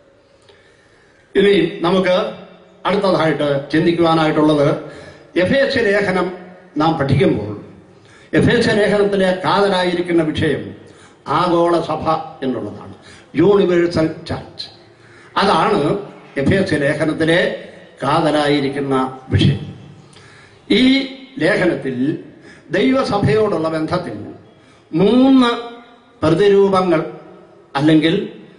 Speaker 2: ഇനി നമുക്ക് അടുത്തതായിട്ട് ചിന്തിക്കുവാനായിട്ടുള്ളത്, എഫേസ്യ ലേഖനം നാം പഠിക്കുമ്പോൾ എഫേസ്യ ലേഖനത്തിലെ കാതലായിരിക്കുന്ന വിഷയം ആഗോള സഭ എന്നുള്ളതാണ്. Universal church. അതാണ് എഫേസ്യ ലേഖനത്തിലെ കാതലായിരിക്കുന്ന വിഷയം. ഈ ലേഖനത്തിൽ ദൈവസഭയോടുള്ള ബന്ധത്തിൽ മൂന്ന് പ്രതിരൂപങ്ങൾ അല്ലെങ്കിൽ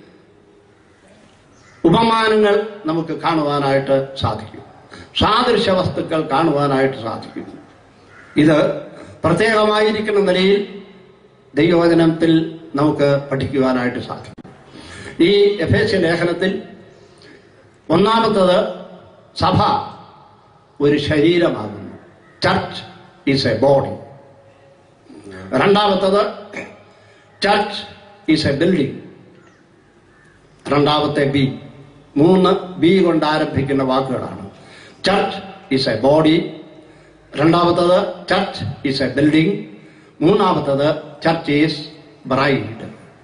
Speaker 2: ഉപമാനങ്ങൾ നമുക്ക് കാണുവാനായിട്ട് സാധിക്കും. സാദൃശ്യ വസ്തുക്കൾ കാണുവാനായിട്ട് സാധിക്കും. ഇത് പ്രത്യേകമായിരിക്കുന്ന നിലയിൽ ദൈവവചനത്തിൽ നമുക്ക് പഠിക്കുവാനായിട്ട് സാധിക്കും. ഈ എഫേസ്യ ലേഖനത്തിൽ ഒന്നാമത്തത് സഭ ഒരു ശരീരമാകുന്നു. Church is a body. രണ്ടാമത്തത് ചർച്ച് ഈസ് എ ബിൽഡിംഗ്. രണ്ടാമത്തെ ബി. മൂന്ന് ബി കൊണ്ട് ആരംഭിക്കുന്ന വാക്കുകളാണ്. ചർച്ച് ഈസ് എ ബോഡി, രണ്ടാമത്തത് ചർച്ച് ഈസ് എ ബിൽഡിംഗ്, മൂന്നാമത്തത് ചർച്ച് ഈസ് ബ്രൈഡ്.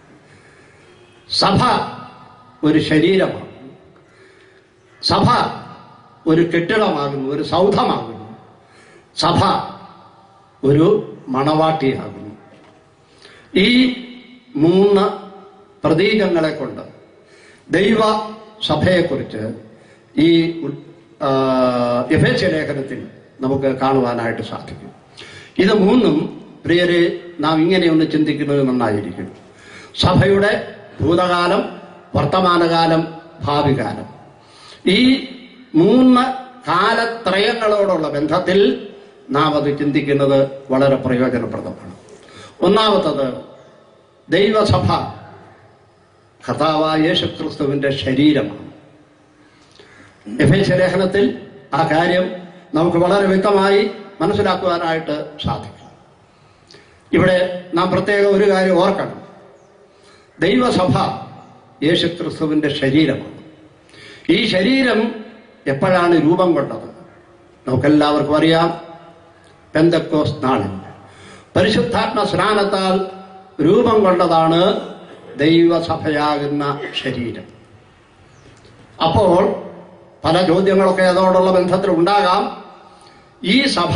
Speaker 2: സഭ ഒരു ശരീരമാണ്. സഭ ഒരു കെട്ടിടമാകുന്നു, ഒരു സൗധമാകുന്നു. സഭ ഒരു മണവാട്ടിയാകുന്നു. ഈ മൂന്ന് പ്രതീകങ്ങളെ കൊണ്ട് ദൈവ സഭയെക്കുറിച്ച് ഈ എഫേസ്യ ലേഖനത്തിൽ നമുക്ക് കാണുവാനായിട്ട് സാധിക്കും. ഇത് മൂന്നും പ്രിയരെ നാം ഇങ്ങനെയൊന്ന് ചിന്തിക്കുന്നത് നന്നായിരിക്കും. സഭയുടെ ഭൂതകാലം, വർത്തമാനകാലം, ഭാവികാലം, ഈ മൂന്ന് കാലത്രയങ്ങളോടുള്ള ബന്ധത്തിൽ നാം അത് ചിന്തിക്കുന്നത് വളരെ പ്രയോജനപ്രദമാണ്. ഒന്നാമത്തത് ദൈവസഭ കർത്താവായ യേശുക്രിസ്തുവിന്റെ ശരീരമാണ്. എഫേസ്യ ലേഖനത്തിൽ ആ കാര്യം നമുക്ക് വളരെ വ്യക്തമായി മനസ്സിലാക്കുവാനായിട്ട് സാധിക്കും. ഇവിടെ നാം പ്രത്യേകം ഒരു കാര്യം ഓർക്കണം. ദൈവസഭ യേശുക്രിസ്തുവിന്റെ ശരീരമാണ്. ഈ ശരീരം എപ്പോഴാണ് രൂപം കൊണ്ടത്? നമുക്കെല്ലാവർക്കും അറിയാം. പെന്തക്കോസ്ത് നാളിൽ പരിശുദ്ധാത്മ സ്നാനത്താൽ രൂപം കൊണ്ടതാണ് ദൈവസഭയാകുന്ന ശരീരം. അപ്പോൾ പല ചോദ്യങ്ങളൊക്കെ അതോടുള്ള ബന്ധത്തിൽ ഉണ്ടാകാം. ഈ സഭ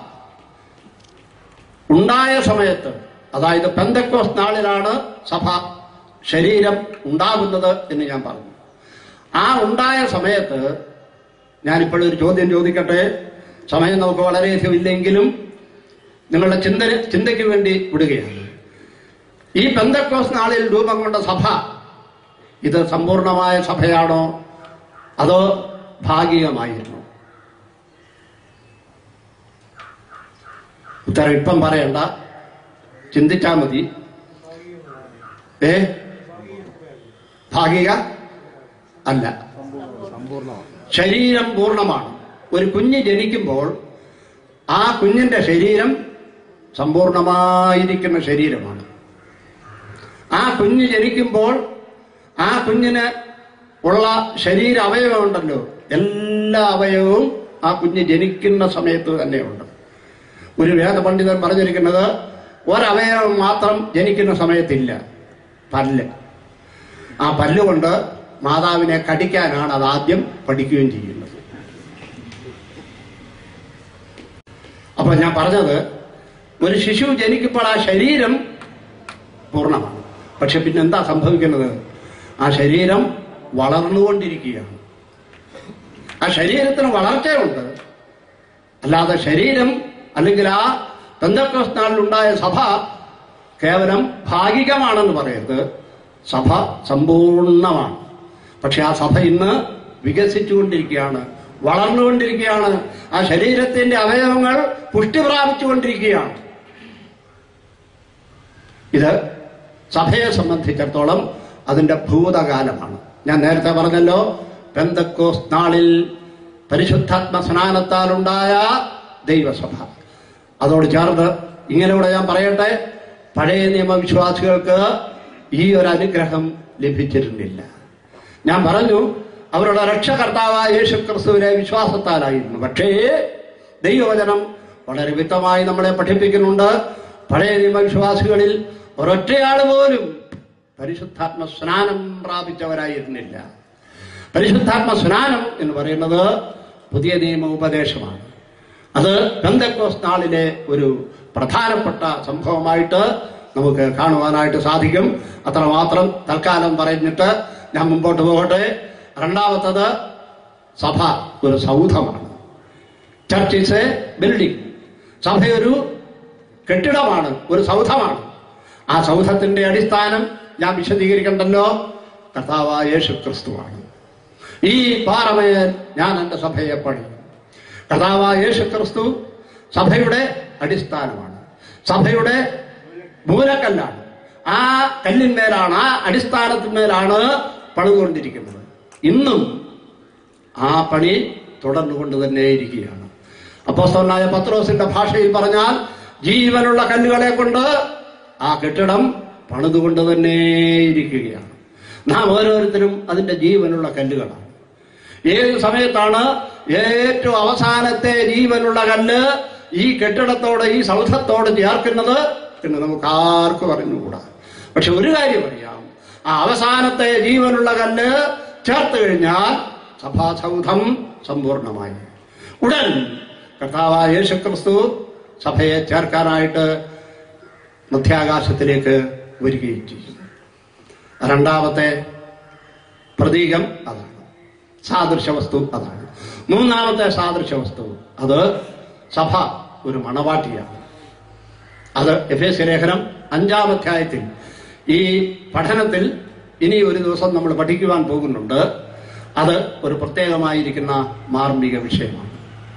Speaker 2: ഉണ്ടായ സമയത്ത്, അതായത് പെന്തക്കോസ്ത് നാളിലാണ് സഭ ശരീരം ഉണ്ടാകുന്നത് എന്ന് ഞാൻ പറഞ്ഞു. ആ ഉണ്ടായ സമയത്ത് ഞാനിപ്പോഴൊരു ചോദ്യം ചോദിക്കട്ടെ. സമയം നമുക്ക് വളരെയധികം ഇല്ലെങ്കിലും നിങ്ങളുടെ ചിന്ത ചിന്തയ്ക്ക് വേണ്ടി വിടുകയാണ്. ഈ പെന്തക്കോസ്ത് നാളിൽ രൂപം കൊണ്ട സഭ ഇത് സമ്പൂർണമായ സഭയാണോ അതോ ഭാഗികമായിരുന്നു? ഉത്തരം ഇപ്പം പറയണ്ട, ചിന്തിച്ചാൽ മതി. ഏ ഭാഗിക അല്ല, ശരീരം പൂർണ്ണമാണ്. ഒരു കുഞ്ഞ് ജനിക്കുമ്പോൾ ആ കുഞ്ഞിന്റെ ശരീരം സമ്പൂർണമായിരിക്കുന്ന ശരീരമാണ്. ആ കുഞ്ഞ് ജനിക്കുമ്പോൾ ആ കുഞ്ഞിന് ഉള്ള ശരീര അവയവമുണ്ടല്ലോ, എല്ലാ അവയവവും ആ കുഞ്ഞ് ജനിക്കുന്ന സമയത്ത് തന്നെയുണ്ട്. ഒരു വേദപണ്ഡിതൻ പറഞ്ഞിരിക്കുന്നത് ഒരവയവം മാത്രം ജനിക്കുന്ന സമയത്തില്ല, പല്ല്. ആ പല്ലുകൊണ്ട് മാതാവിനെ കടിക്കാനാണ് അത് ആദ്യം പഠിക്കുകയും ചെയ്യുന്നത്. അപ്പൊ ഞാൻ പറഞ്ഞത്, ഒരു ശിശു ജനിക്കുമ്പോൾ ആ ശരീരം പൂർണ്ണമാണ്. പക്ഷെ പിന്നെ എന്താ സംഭവിക്കുന്നത്? ആ ശരീരം വളർന്നുകൊണ്ടിരിക്കുകയാണ്. ആ ശരീരത്തിന് വളർച്ചയുണ്ട്. അല്ലാതെ ശരീരം അല്ലെങ്കിൽ ആ പെന്തക്കോസ്ത് നാളിലുണ്ടായ സഭ കേവലം ഭാഗികമാണെന്ന് പറയരുത്. സഭ സമ്പൂർണ്ണമാണ്. പക്ഷെ ആ സഭ ഇന്ന് വികസിച്ചുകൊണ്ടിരിക്കുകയാണ്, വളർന്നുകൊണ്ടിരിക്കുകയാണ്. ആ ശരീരത്തിന്റെ അവയവങ്ങൾ പുഷ്ടി പ്രാപിച്ചുകൊണ്ടിരിക്കുകയാണ്. ഇത് സഭയെ സംബന്ധിച്ചിടത്തോളം അതിന്റെ ഭൂതകാലമാണ്. ഞാൻ നേരത്തെ പറഞ്ഞല്ലോ, പെന്തക്കോസ്ത് നാളിൽ പരിശുദ്ധാത്മ സ്നാനത്താലുണ്ടായ ദൈവസഭ. അതോട് ചേർന്ന് ഇങ്ങനെയൂടെ ഞാൻ പറയട്ടെ, പഴയ നിയമവിശ്വാസികൾക്ക് ഈ ഒരു അനുഗ്രഹം ലഭിച്ചിരുന്നില്ല. ഞാൻ പറഞ്ഞു, അവരുടെ രക്ഷകർത്താവായ യേശു ക്രിസ്തുവിനെ വിശ്വാസത്താലായിരുന്നു. പക്ഷേ ദൈവവചനം വളരെ വ്യക്തമായി നമ്മളെ പഠിപ്പിക്കുന്നുണ്ട്, പഴയ നിയമവിശ്വാസികളിൽ ഒരൊറ്റയാൾ പോലും പരിശുദ്ധാത്മ സ്നാനം പ്രാപിച്ചവരായിരുന്നില്ല. പരിശുദ്ധാത്മ സ്നാനം എന്ന് പറയുന്നത് പുതിയ നിയമ ഉപദേശമാണ്. അത് പെന്തക്കോസ്ത് നാളിലെ ഒരു പ്രധാനപ്പെട്ട സംഭവമായിട്ട് നമുക്ക് കാണുവാനായിട്ട് സാധിക്കും. അത്രമാത്രം തൽക്കാലം പറഞ്ഞിട്ട് ഞാൻ മുമ്പോട്ട് പോകട്ടെ. രണ്ടാമത്തത്, സഭ ഒരു സൗധമാണ്. Church is a building. സഭയൊരു കെട്ടിടമാണ്, ഒരു സൗധമാണ്. ആ സൗധത്തിന്റെ അടിസ്ഥാനം ഞാൻ വിശദീകരിക്കണ്ടല്ലോ, കർത്താവായ യേശു ക്രിസ്തുവാണ്. ഈ പാറമേൽ ഞാൻ എന്റെ സഭയെ പണിയും. കർത്താവായ യേശു ക്രിസ്തു സഭയുടെ അടിസ്ഥാനമാണ്, സഭയുടെ മൂലക്കല്ലാണ്. ആ കല്ലിന്മേലാണ്, ആ അടിസ്ഥാനത്തിന്മേലാണ് പണിതുകൊണ്ടിരിക്കുന്നത്. ഇന്നും ആ പണി തുടർന്നുകൊണ്ട് തന്നെ ഇരിക്കുകയാണ്. അപ്പോസ്തലനായ പത്രോസിന്റെ ഭാഷയിൽ പറഞ്ഞാൽ, ജീവനുള്ള കല്ലുകളെ കൊണ്ട് ആ കെട്ടിടം പണിതുകൊണ്ട് തന്നെ ഇരിക്കുകയാണ്. നാം ഓരോരുത്തരും അതിന്റെ ജീവനുള്ള കല്ലുകളാണ്. ഏത് സമയത്താണ് ഏറ്റവും അവസാനത്തെ ജീവനുള്ള കല്ല് ഈ കെട്ടിടത്തോട്, ഈ സൗധത്തോട് ചേർക്കുന്നത് എന്ന് നമുക്ക് ആർക്കും അറിഞ്ഞുകൂടാ. പക്ഷെ ഒരു കാര്യം അറിയാം, ആ അവസാനത്തെ ജീവനുള്ള കല്ല് ചേർത്ത് കഴിഞ്ഞാൽ സഭാസൗധം സമ്പൂർണമായി. ഉടൻ കർത്താവായ യേശുക്രിസ്തു സഭയെ ചേർക്കാനായിട്ട് മധ്യാകാശത്തിലേക്ക് വരികയും ചെയ്യും. രണ്ടാമത്തെ പ്രതീകം അതാണ്, സാദൃശ്യ വസ്തു അതാണ്. മൂന്നാമത്തെ സാദൃശ്യ വസ്തു അത് സഭ ഒരു മണവാട്ടിയാണ്. അത് എഫേസ്യ ലേഖനം അഞ്ചാം അധ്യായത്തിൽ ഈ പഠനത്തിൽ ഇനി ഒരു ദിവസം നമ്മൾ പഠിക്കുവാൻ പോകുന്നുണ്ട്. അത് ഒരു പ്രത്യേകമായിരിക്കുന്ന മാർമിക വിഷയമാണ്.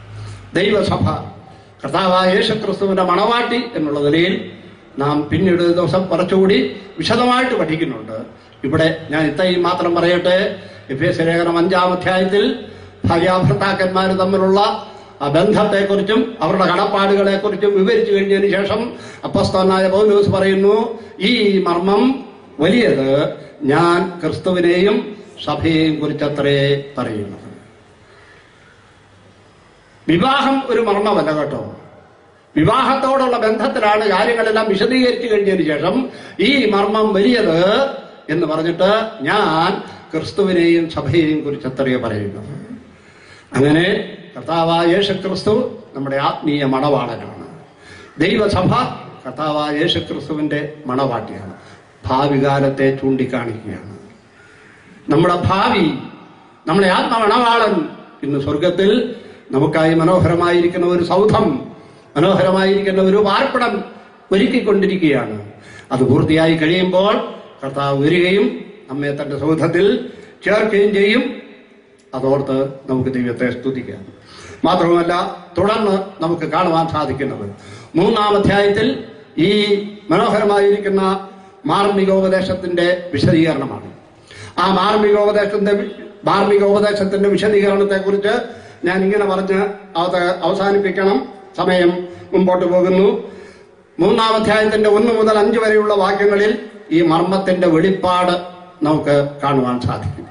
Speaker 2: ദൈവസഭ കർത്താവായ യേശുക്രിസ്തുവിന്റെ മണവാട്ടി എന്നുള്ള നിലയിൽ നാം പിന്നീട് ഒരു ദിവസം കുറച്ചുകൂടി വിശദമായിട്ട് പഠിക്കുന്നുണ്ട്. ഇവിടെ ഞാൻ ഇത്രയും മാത്രം പറയട്ടെ. എഫേസ്യ ലേഖനം അഞ്ചാം അധ്യായത്തിൽ ഭാര്യാഭർത്താക്കന്മാർ തമ്മിലുള്ള ആ ബന്ധത്തെക്കുറിച്ചും അവരുടെ കടപ്പാടുകളെ കുറിച്ചും വിവരിച്ചു കഴിഞ്ഞതിന് ശേഷം അപ്പോസ്തലനായ പൗലോസ് പറയുന്നു, ഈ മർമ്മം വലിയത് ഞാൻ ക്രിസ്തുവിനെയും സഭയെയും കുറിച്ചത്രേ പറയുന്നത്. വിവാഹം ഒരു മർമ്മമല്ല കേട്ടോ. വിവാഹത്തോടുള്ള ബന്ധത്തിലാണ് കാര്യങ്ങളെല്ലാം വിശദീകരിച്ചു കഴിഞ്ഞതിന് ശേഷം ഈ മർമ്മം വലിയത് എന്ന് പറഞ്ഞിട്ട് ഞാൻ ക്രിസ്തുവിനെയും സഭയെയും കുറിച്ച് എത്രയോ പറയുന്നു. അങ്ങനെ കർത്താവായ യേശു ക്രിസ്തു നമ്മുടെ ആത്മീയ മണവാളനാണ്. ദൈവസഭ കർത്താവായ യേശു ക്രിസ്തുവിന്റെ മണവാട്ടിയാണ്. ഭാവി കാലത്തെ ചൂണ്ടിക്കാണിക്കുകയാണ്. നമ്മുടെ ഭാവി, നമ്മുടെ ആത്മമണവാളൻ ഇന്ന് സ്വർഗത്തിൽ നമുക്കായി മനോഹരമായിരിക്കുന്ന ഒരു സൗധം, മനോഹരമായിരിക്കുന്ന ഒരു പാർപ്പിടം ഒരുക്കിക്കൊണ്ടിരിക്കുകയാണ്. അത് പൂർത്തിയായി കഴിയുമ്പോൾ കർത്താവ് വരികയും നമ്മെ തന്റെ സൗധത്തിൽ ചേർക്കുകയും ചെയ്യും. അതോർത്ത് നമുക്ക് ദൈവത്തെ സ്തുതിക്കാം. മാത്രമല്ല, തുടർന്ന് നമുക്ക് കാണുവാൻ സാധിക്കുന്നത് മൂന്നാം അധ്യായത്തിൽ ഈ മനോഹരമായിരിക്കുന്ന മാർമികോപദേശത്തിന്റെ വിശദീകരണമാണ്. ആ മാർമികോപദേശത്തിന്റെ മാർമികോപദേശത്തിന്റെ വിശദീകരണത്തെ കുറിച്ച് ഞാൻ ഇങ്ങനെ പറഞ്ഞ് അത് അവസാനിപ്പിക്കണം. സമയം മുമ്പോട്ട് പോകുന്നു. മൂന്നാം അധ്യായത്തിന്റെ ഒന്ന് മുതൽ അഞ്ച് വരെയുള്ള വാക്യങ്ങളിൽ ഈ മർമ്മത്തിന്റെ വെളിപ്പാട് നമുക്ക് കാണുവാൻ സാധിക്കും.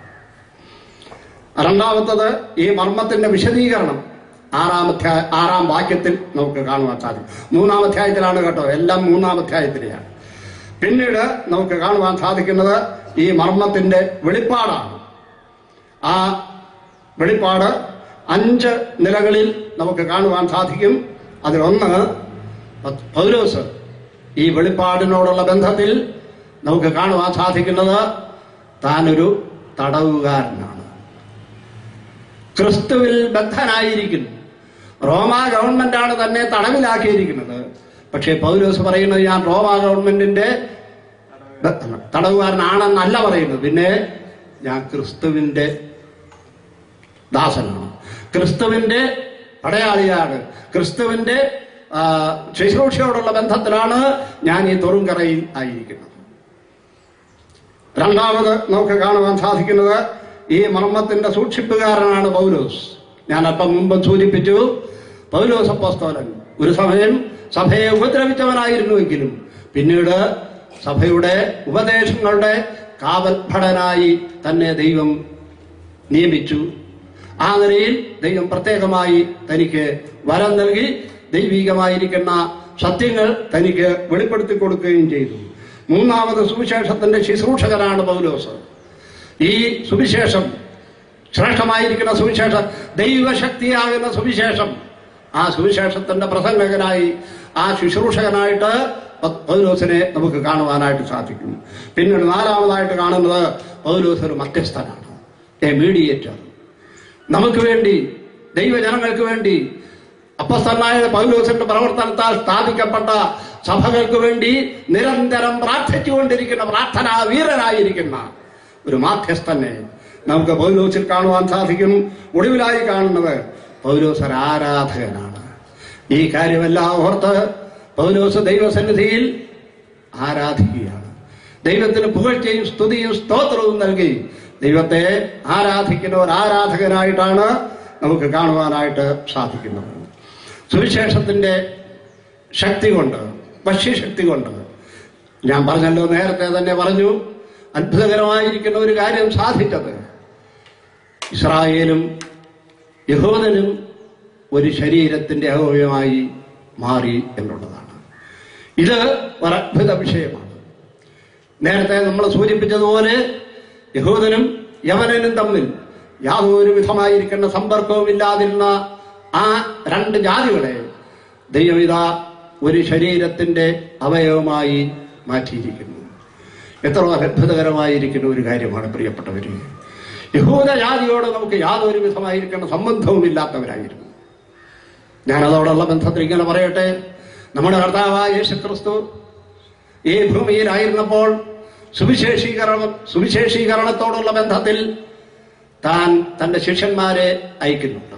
Speaker 2: രണ്ടാമത്തത് ഈ മർമ്മത്തിന്റെ വിശദീകരണം ആറാം അധ്യായ ആറാം വാക്യത്തിൽ നമുക്ക് കാണുവാൻ സാധിക്കും. മൂന്നാം അധ്യായത്തിലാണ് കേട്ടോ, എല്ലാം മൂന്നാം അധ്യായത്തിലെയാണ്. പിന്നീട് നമുക്ക് കാണുവാൻ സാധിക്കുന്നത് ഈ മർമ്മത്തിന്റെ വെളിപ്പാടാണ്. ആ വെളിപ്പാട് അഞ്ച് നിലകളിൽ നമുക്ക് കാണുവാൻ സാധിക്കും. അതിലൊന്ന്, പൗലോസ് ഈ വെളിപ്പാടിനോടുള്ള ബന്ധത്തിൽ നമുക്ക് കാണുവാൻ സാധിക്കുന്നത് താനൊരു തടവുകാരനാണ്, ക്രിസ്തുവിൽ ബദ്ധനായിരിക്കുന്നു. റോമാ ഗവൺമെന്റാണ് തന്നെ തടവിലാക്കിയിരിക്കുന്നത്. പക്ഷേ പൗലോസ് പറയുന്നത് ഞാൻ റോമാ ഗവൺമെന്റിന്റെ തടവുകാരനാണെന്നല്ല പറയുന്നത്. പിന്നെ ഞാൻ ക്രിസ്തുവിന്റെ ദാസനാണ്, ക്രിസ്തുവിന്റെ പടയാളിയാണ്, ക്രിസ്തുവിന്റെ ശുശ്രൂഷയോടുള്ള ബന്ധത്തിലാണ് ഞാൻ ഈ തുറുങ്കറയിൽ ആയിരിക്കുന്നത്. രണ്ടാമത് നമുക്ക് കാണുവാൻ സാധിക്കുന്നത് ഈ മർമ്മത്തിന്റെ സൂക്ഷിപ്പുകാരനാണ് പൗലോസ്. ഞാൻ അല്പം മുമ്പ് സൂചിപ്പിച്ചു, പൗലോസ് അപ്പോസ്തലൻ ഒരു സമയം സഭയെ ഉപദ്രവിച്ചവനായിരുന്നുവെങ്കിലും പിന്നീട് സഭയുടെ ഉപദേശങ്ങളുടെ കാവൽഭടനായി തന്നെ ദൈവം നിയമിച്ചു. ആ നിലയിൽ ദൈവം പ്രത്യേകമായി തനിക്ക് വരം നൽകി ദൈവികമായിരിക്കുന്ന സത്യങ്ങൾ തനിക്ക് വെളിപ്പെടുത്തി കൊടുക്കുകയും ചെയ്തു. മൂന്നാമത് സുവിശേഷത്തിന്റെ ശുശ്രൂഷകനാണ് പൗലോസ്. ഈ സുവിശേഷം, ശ്രേഷ്ഠമായിരിക്കുന്ന സുവിശേഷം, ദൈവശക്തിയാകുന്ന സുവിശേഷം, ആ സുവിശേഷത്തിന്റെ പ്രസംഗകനായി, ആ ശുശ്രൂഷകനായിട്ട് പൗലോസിനെ നമുക്ക് കാണുവാനായിട്ട് സാധിക്കും. പിന്നീട് നാലാമതായിട്ട് കാണുന്നത് പൗലോസ് ഒരു മധ്യസ്ഥനാണ്, എ മീഡിയേറ്റർ. നമുക്ക് വേണ്ടി, ദൈവജനങ്ങൾക്ക് വേണ്ടി അപ്പോസ്തലനായ പൗലോസിന്റെ പ്രവർത്തനത്താൽ സ്ഥാപിക്കപ്പെട്ട സഭകൾക്ക് വേണ്ടി നിരന്തരം പ്രാർത്ഥിച്ചുകൊണ്ടിരിക്കുന്ന, പ്രാർത്ഥനാ വീരനായിരിക്കുന്ന ഒരു മാധ്യസ്ഥനെ നമുക്ക് പൗലോസിൽ കാണുവാൻ സാധിക്കും. ഒടുവിലായി കാണുന്നത് പൗലോസ് ഒരു ആരാധകനാണ്. ഈ കാര്യമെല്ലാം ഓർത്ത് പൗലോസ് ദൈവസന്നിധിയിൽ ആരാധിക്കുകയാണ്. ദൈവത്തിന് പുകഴ്ചയും സ്തുതിയും സ്തോത്രവും നൽകി ദൈവത്തെ ആരാധിക്കുന്ന ഒരു ആരാധകനായിട്ടാണ് നമുക്ക് കാണുവാനായിട്ട് സാധിക്കുന്നത്. സുവിശേഷത്തിന്റെ ശക്തി കൊണ്ട്, ഭക്ഷ്യശക്തി കൊണ്ട്, ഞാൻ പറഞ്ഞല്ലോ, നേരത്തെ തന്നെ പറഞ്ഞു, അത്ഭുതകരമായിരിക്കുന്ന ഒരു കാര്യം സാധിച്ചത് ഇസ്രായേലും യഹൂദനും ഒരു ശരീരത്തിന്റെ അവയവമായി മാറി എന്നുള്ളതാണ്. ഇത് ഒരു അത്ഭുത വിഷയമാണ്. നേരത്തെ നമ്മൾ സൂചിപ്പിച്ചതുപോലെ യഹൂദനും യവനനും തമ്മിൽ യാതൊരു വിധമായിരിക്കുന്ന സമ്പർക്കവും ഇല്ലാതിരുന്ന ആ രണ്ട് ജാതികളെ ദൈവം ഇതാ ഒരു ശരീരത്തിന്റെ അവയവമായി മാറ്റിയിരിക്കുന്നു. എത്ര അത്ഭുതകരമായിരിക്കുന്ന ഒരു കാര്യമാണ് പ്രിയപ്പെട്ടവര്. യഹൂദ ജാതിയോട് നമുക്ക് യാതൊരു വിധമായിരിക്കുന്ന സംബന്ധവും ഇല്ലാത്തവരായിരുന്നു. ഞാനതോടുള്ള ബന്ധത്തിൽ ഇങ്ങനെ പറയട്ടെ, നമ്മുടെ കർത്താവായ യേശുക്രിസ്തു ഈ ഭൂമിയിലായിരുന്നപ്പോൾ സുവിശേഷീകരണം സുവിശേഷീകരണത്തോടുള്ള ബന്ധത്തിൽ താൻ തന്റെ ശിഷ്യന്മാരെ അയക്കുന്നുണ്ട്.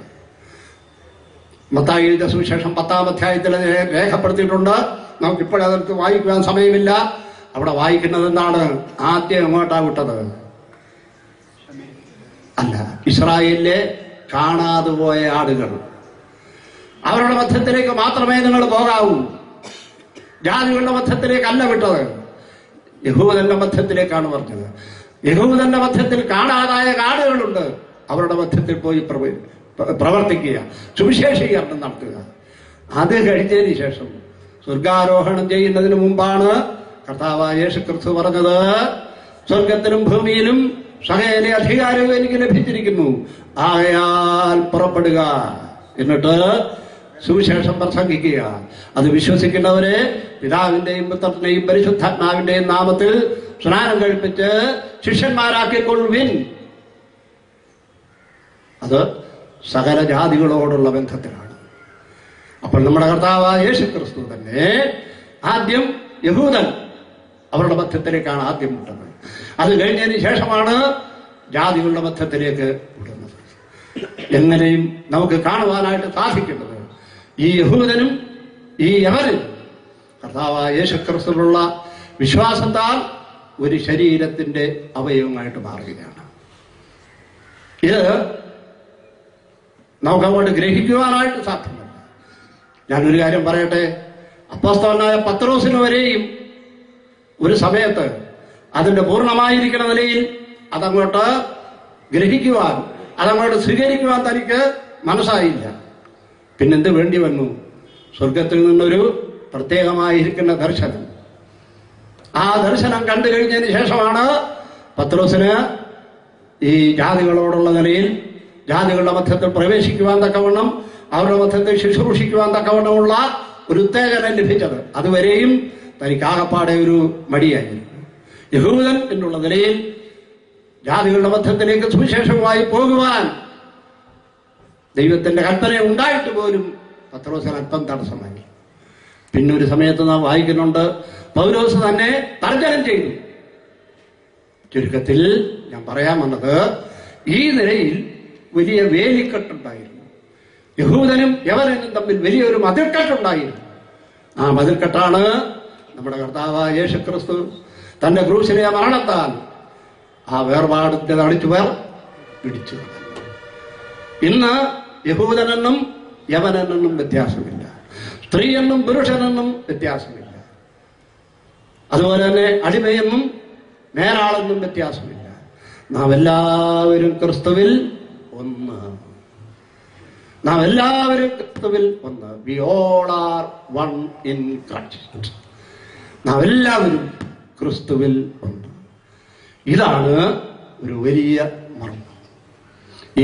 Speaker 2: മത്തായി എഴുതിയ സുവിശേഷം പത്താം അധ്യായത്തിൽ രേഖപ്പെടുത്തിയിട്ടുണ്ട്. നമുക്കിപ്പോഴതെടുത്ത് വായിക്കുവാൻ സമയമില്ല. അവിടെ വായിക്കുന്നത് എന്താണ്? ആദ്യം എങ്ങോട്ടാ വിട്ടത്? അല്ല, ഇസ്രായേലിലെ കാണാതെ പോയ ആടുകൾ, അവരുടെ മധ്യത്തിലേക്ക് മാത്രമേ നിങ്ങൾ പോകാവൂ. ജാതികളുടെ മധ്യത്തിലേക്കല്ല വിട്ടത്, യഹൂദന്റെ മധ്യത്തിലേക്കാണ് പറഞ്ഞത്. യഹൂദന്റെ മധ്യത്തിൽ കാണാതായ കാടുകളുണ്ട്, അവരുടെ മധ്യത്തിൽ പോയി പ്രവർത്തിക്കുക, സുവിശേഷീകരണം നടത്തുക. അത് കഴിഞ്ഞതിന് ശേഷം സ്വർഗാരോഹണം ചെയ്യുന്നതിന് മുമ്പാണ് കർത്താവായ യേശു ക്രിസ്തു പറഞ്ഞത്, സ്വർഗത്തിലും ഭൂമിയിലും സകല അധികാരവും എനിക്ക് ലഭിച്ചിരിക്കുന്നു, ആകയാൽ പുറപ്പെടുക, എന്നിട്ട് സുവിശേഷം പ്രസംഗിക്കുക. അത് വിശ്വസിക്കുന്നവരെ പിതാവിന്റെയും പുത്രന്റെയും പരിശുദ്ധാത്മാവിന്റെയും നാമത്തിൽ സ്നാനം കഴിപ്പിച്ച് ശിഷ്യന്മാരാക്കിക്കൊള്ളുവിൻ. അത് സകല ജാതികളോടുള്ള ബന്ധത്തിലാണ്. അപ്പോൾ നമ്മുടെ കർത്താവായ യേശു ക്രിസ്തു തന്നെ ആദ്യം യഹൂദൻ അവരുടെ മധ്യത്തിലേക്കാണ് ആദ്യം വിട്ടത്. അത് കഴിഞ്ഞതിന് ശേഷമാണ് ജാതികളുടെ മധ്യത്തിലേക്ക് വിടുന്നത്. എങ്ങനെയും നമുക്ക് കാണുവാനായിട്ട് സാധിക്കുന്നത് ഈ യഹൂദനും ഈ യവനും കർത്താവായ യേശു ക്രിസ്തുവിലുള്ള വിശ്വാസത്താൽ ഒരു ശരീരത്തിന്റെ അവയവമായിട്ട് മാറുകയാണ്. ഇത് നമുക്ക് അങ്ങോട്ട് ഗ്രഹിക്കുവാനായിട്ട് സാധ്യമല്ല. ഞാനൊരു കാര്യം പറയട്ടെ, അപ്പോസ്തലനായ പത്രോസിന് വരെയും ഒരു സമയത്ത് അതിന്റെ പൂർണ്ണമായിരിക്കുന്ന നിലയിൽ അതങ്ങോട്ട് ഗ്രഹിക്കുവാൻ, അതങ്ങോട്ട് സ്വീകരിക്കുവാൻ തനിക്ക് മനസ്സായില്ല. പിന്നെന്ത് വേണ്ടി വന്നു? സ്വർഗത്തിൽ നിന്നൊരു പ്രത്യേകമായിരിക്കുന്ന ദർശനം. ആ ദർശനം കണ്ടു കഴിഞ്ഞതിന് ശേഷമാണ് പത്രോസിന് ഈ ജാതികളോടുള്ള നിലയിൽ ജാതികളുടെ മധ്യത്തിൽ പ്രവേശിക്കുവാൻ തക്കവണ്ണം, അവരുടെ മധ്യത്തിൽ ശുശ്രൂഷിക്കുവാൻ തക്കവണ്ണമുള്ള ഒരു ഉത്തേജനം ലഭിച്ചത്. അതുവരെയും തനിക്ക് ആകപ്പാടെ ഒരു മടിയായിരുന്നു. യഹൂദൻ എന്നുള്ള നിലയിൽ ജാതികളുടെ മധ്യത്തിലേക്ക് സുവിശേഷമായി പോകുവാൻ ദൈവത്തിന്റെ കൽപ്പന ഉണ്ടായിട്ട് പോലും പത്രോസിന് അല്പം തടസ്സമായി. പിന്നെ ഒരു സമയത്ത് നാം വായിക്കുന്നുണ്ട്, പൗലോസ് തന്നെ തർജ്ജനം ചെയ്തു. ചുരുക്കത്തിൽ ഞാൻ പറയാൻ വന്നത്, ഈ നിലയിൽ വലിയ വേലിക്കെട്ടുണ്ടായിരുന്നു. യഹൂദനും യവനും തമ്മിൽ വലിയൊരു മതിൽക്കെട്ടുണ്ടായിരുന്നു. ആ മതിൽക്കെട്ടാണ് നമ്മുടെ കർത്താവായ യേശു ക്രിസ്തു തന്റെ ക്രൂശിലെ മരണത്താൽ ആ വേർപാടിന്റെ തടിച്ചു വേർ പിടിച്ചു. ഇന്ന് യഹൂദനെന്നും യവനെന്നും വ്യത്യാസമില്ല, സ്ത്രീയെന്നും പുരുഷനെന്നും വ്യത്യാസമില്ല, അതുപോലെ തന്നെ അടിമയെന്നും മേലാളെന്നും വ്യത്യാസമില്ല. നാം എല്ലാവരും ക്രിസ്തുവിൽ ഒന്ന്. നാം എല്ലാവരും ക്രിസ്തുവിൽ ഒന്ന്. We all are one in Christ. നാം എല്ലാവരും ക്രിസ്തുവിൽ ഒന്ന്. ഇതാണ് ഒരു വലിയ മർമ്മം. ഈ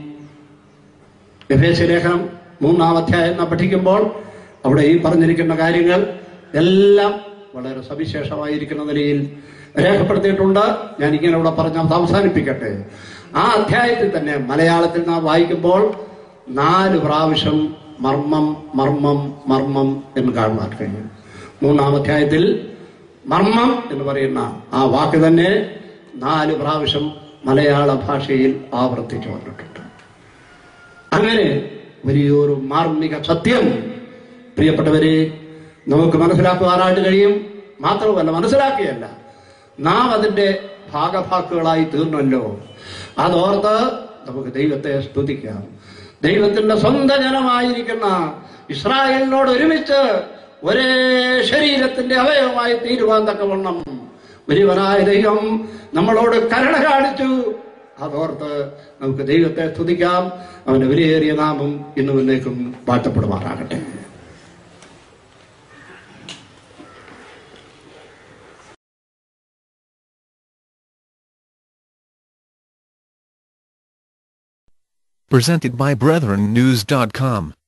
Speaker 2: എഫേസ്യ ലേഖനം മൂന്നാം അധ്യായം നാം പഠിക്കുമ്പോൾ അവിടെ ഈ പറഞ്ഞിരിക്കുന്ന കാര്യങ്ങൾ എല്ലാം വളരെ സവിശേഷമായിരിക്കുന്ന നിലയിൽ രേഖപ്പെടുത്തിയിട്ടുണ്ട്. ഞാൻ ഇങ്ങനെ ഇവിടെ പറഞ്ഞ അവസാനിപ്പിക്കട്ടെ. ആ അധ്യായത്തിൽ തന്നെ മലയാളത്തിൽ നാം വായിക്കുമ്പോൾ നാല് പ്രാവശ്യം മർമ്മം മർമ്മം മർമ്മം എന്ന് കാണുവാൻ കഴിയും. മൂന്നാം അധ്യായത്തിൽ മർമ്മം എന്ന് പറയുന്ന ആ വാക്ക് തന്നെ നാല് പ്രാവശ്യം മലയാള ഭാഷയിൽ ആവർത്തിച്ചു വന്നിട്ടുണ്ട്. അങ്ങനെ വലിയൊരു മാർമിക സത്യം പ്രിയപ്പെട്ടവരെ നമുക്ക് മനസ്സിലാക്കുവാനായിട്ട് കഴിയും. മാത്രമല്ല, മനസ്സിലാക്കിയല്ല, നാം അതിന്റെ ഭാഗഭാക്കുകളായി തീർന്നല്ലോ. അതോർത്ത് നമുക്ക് ദൈവത്തെ സ്തുതിക്കാം. ദൈവത്തിന്റെ സ്വന്തം ജനമായിരിക്കുന്ന ഇസ്രായേലിനോട് ഒരുമിച്ച് ഒരേ ശരീരത്തിന്റെ അവയവമായി തീരുവാൻ തക്കവണ്ണം വലിയവനായ ദൈവം നമ്മളോട് കരുണ കാണിച്ചു. അതോർത്ത് നമുക്ക് ദൈവത്തെ സ്തുതിക്കാം. അവന്റെ വിലയേറിയ നാമം ഇന്നും എന്നേക്കും വാഴ്ത്തപ്പെടുമാറാകട്ടെ.
Speaker 1: Presented by Brethren News dot com.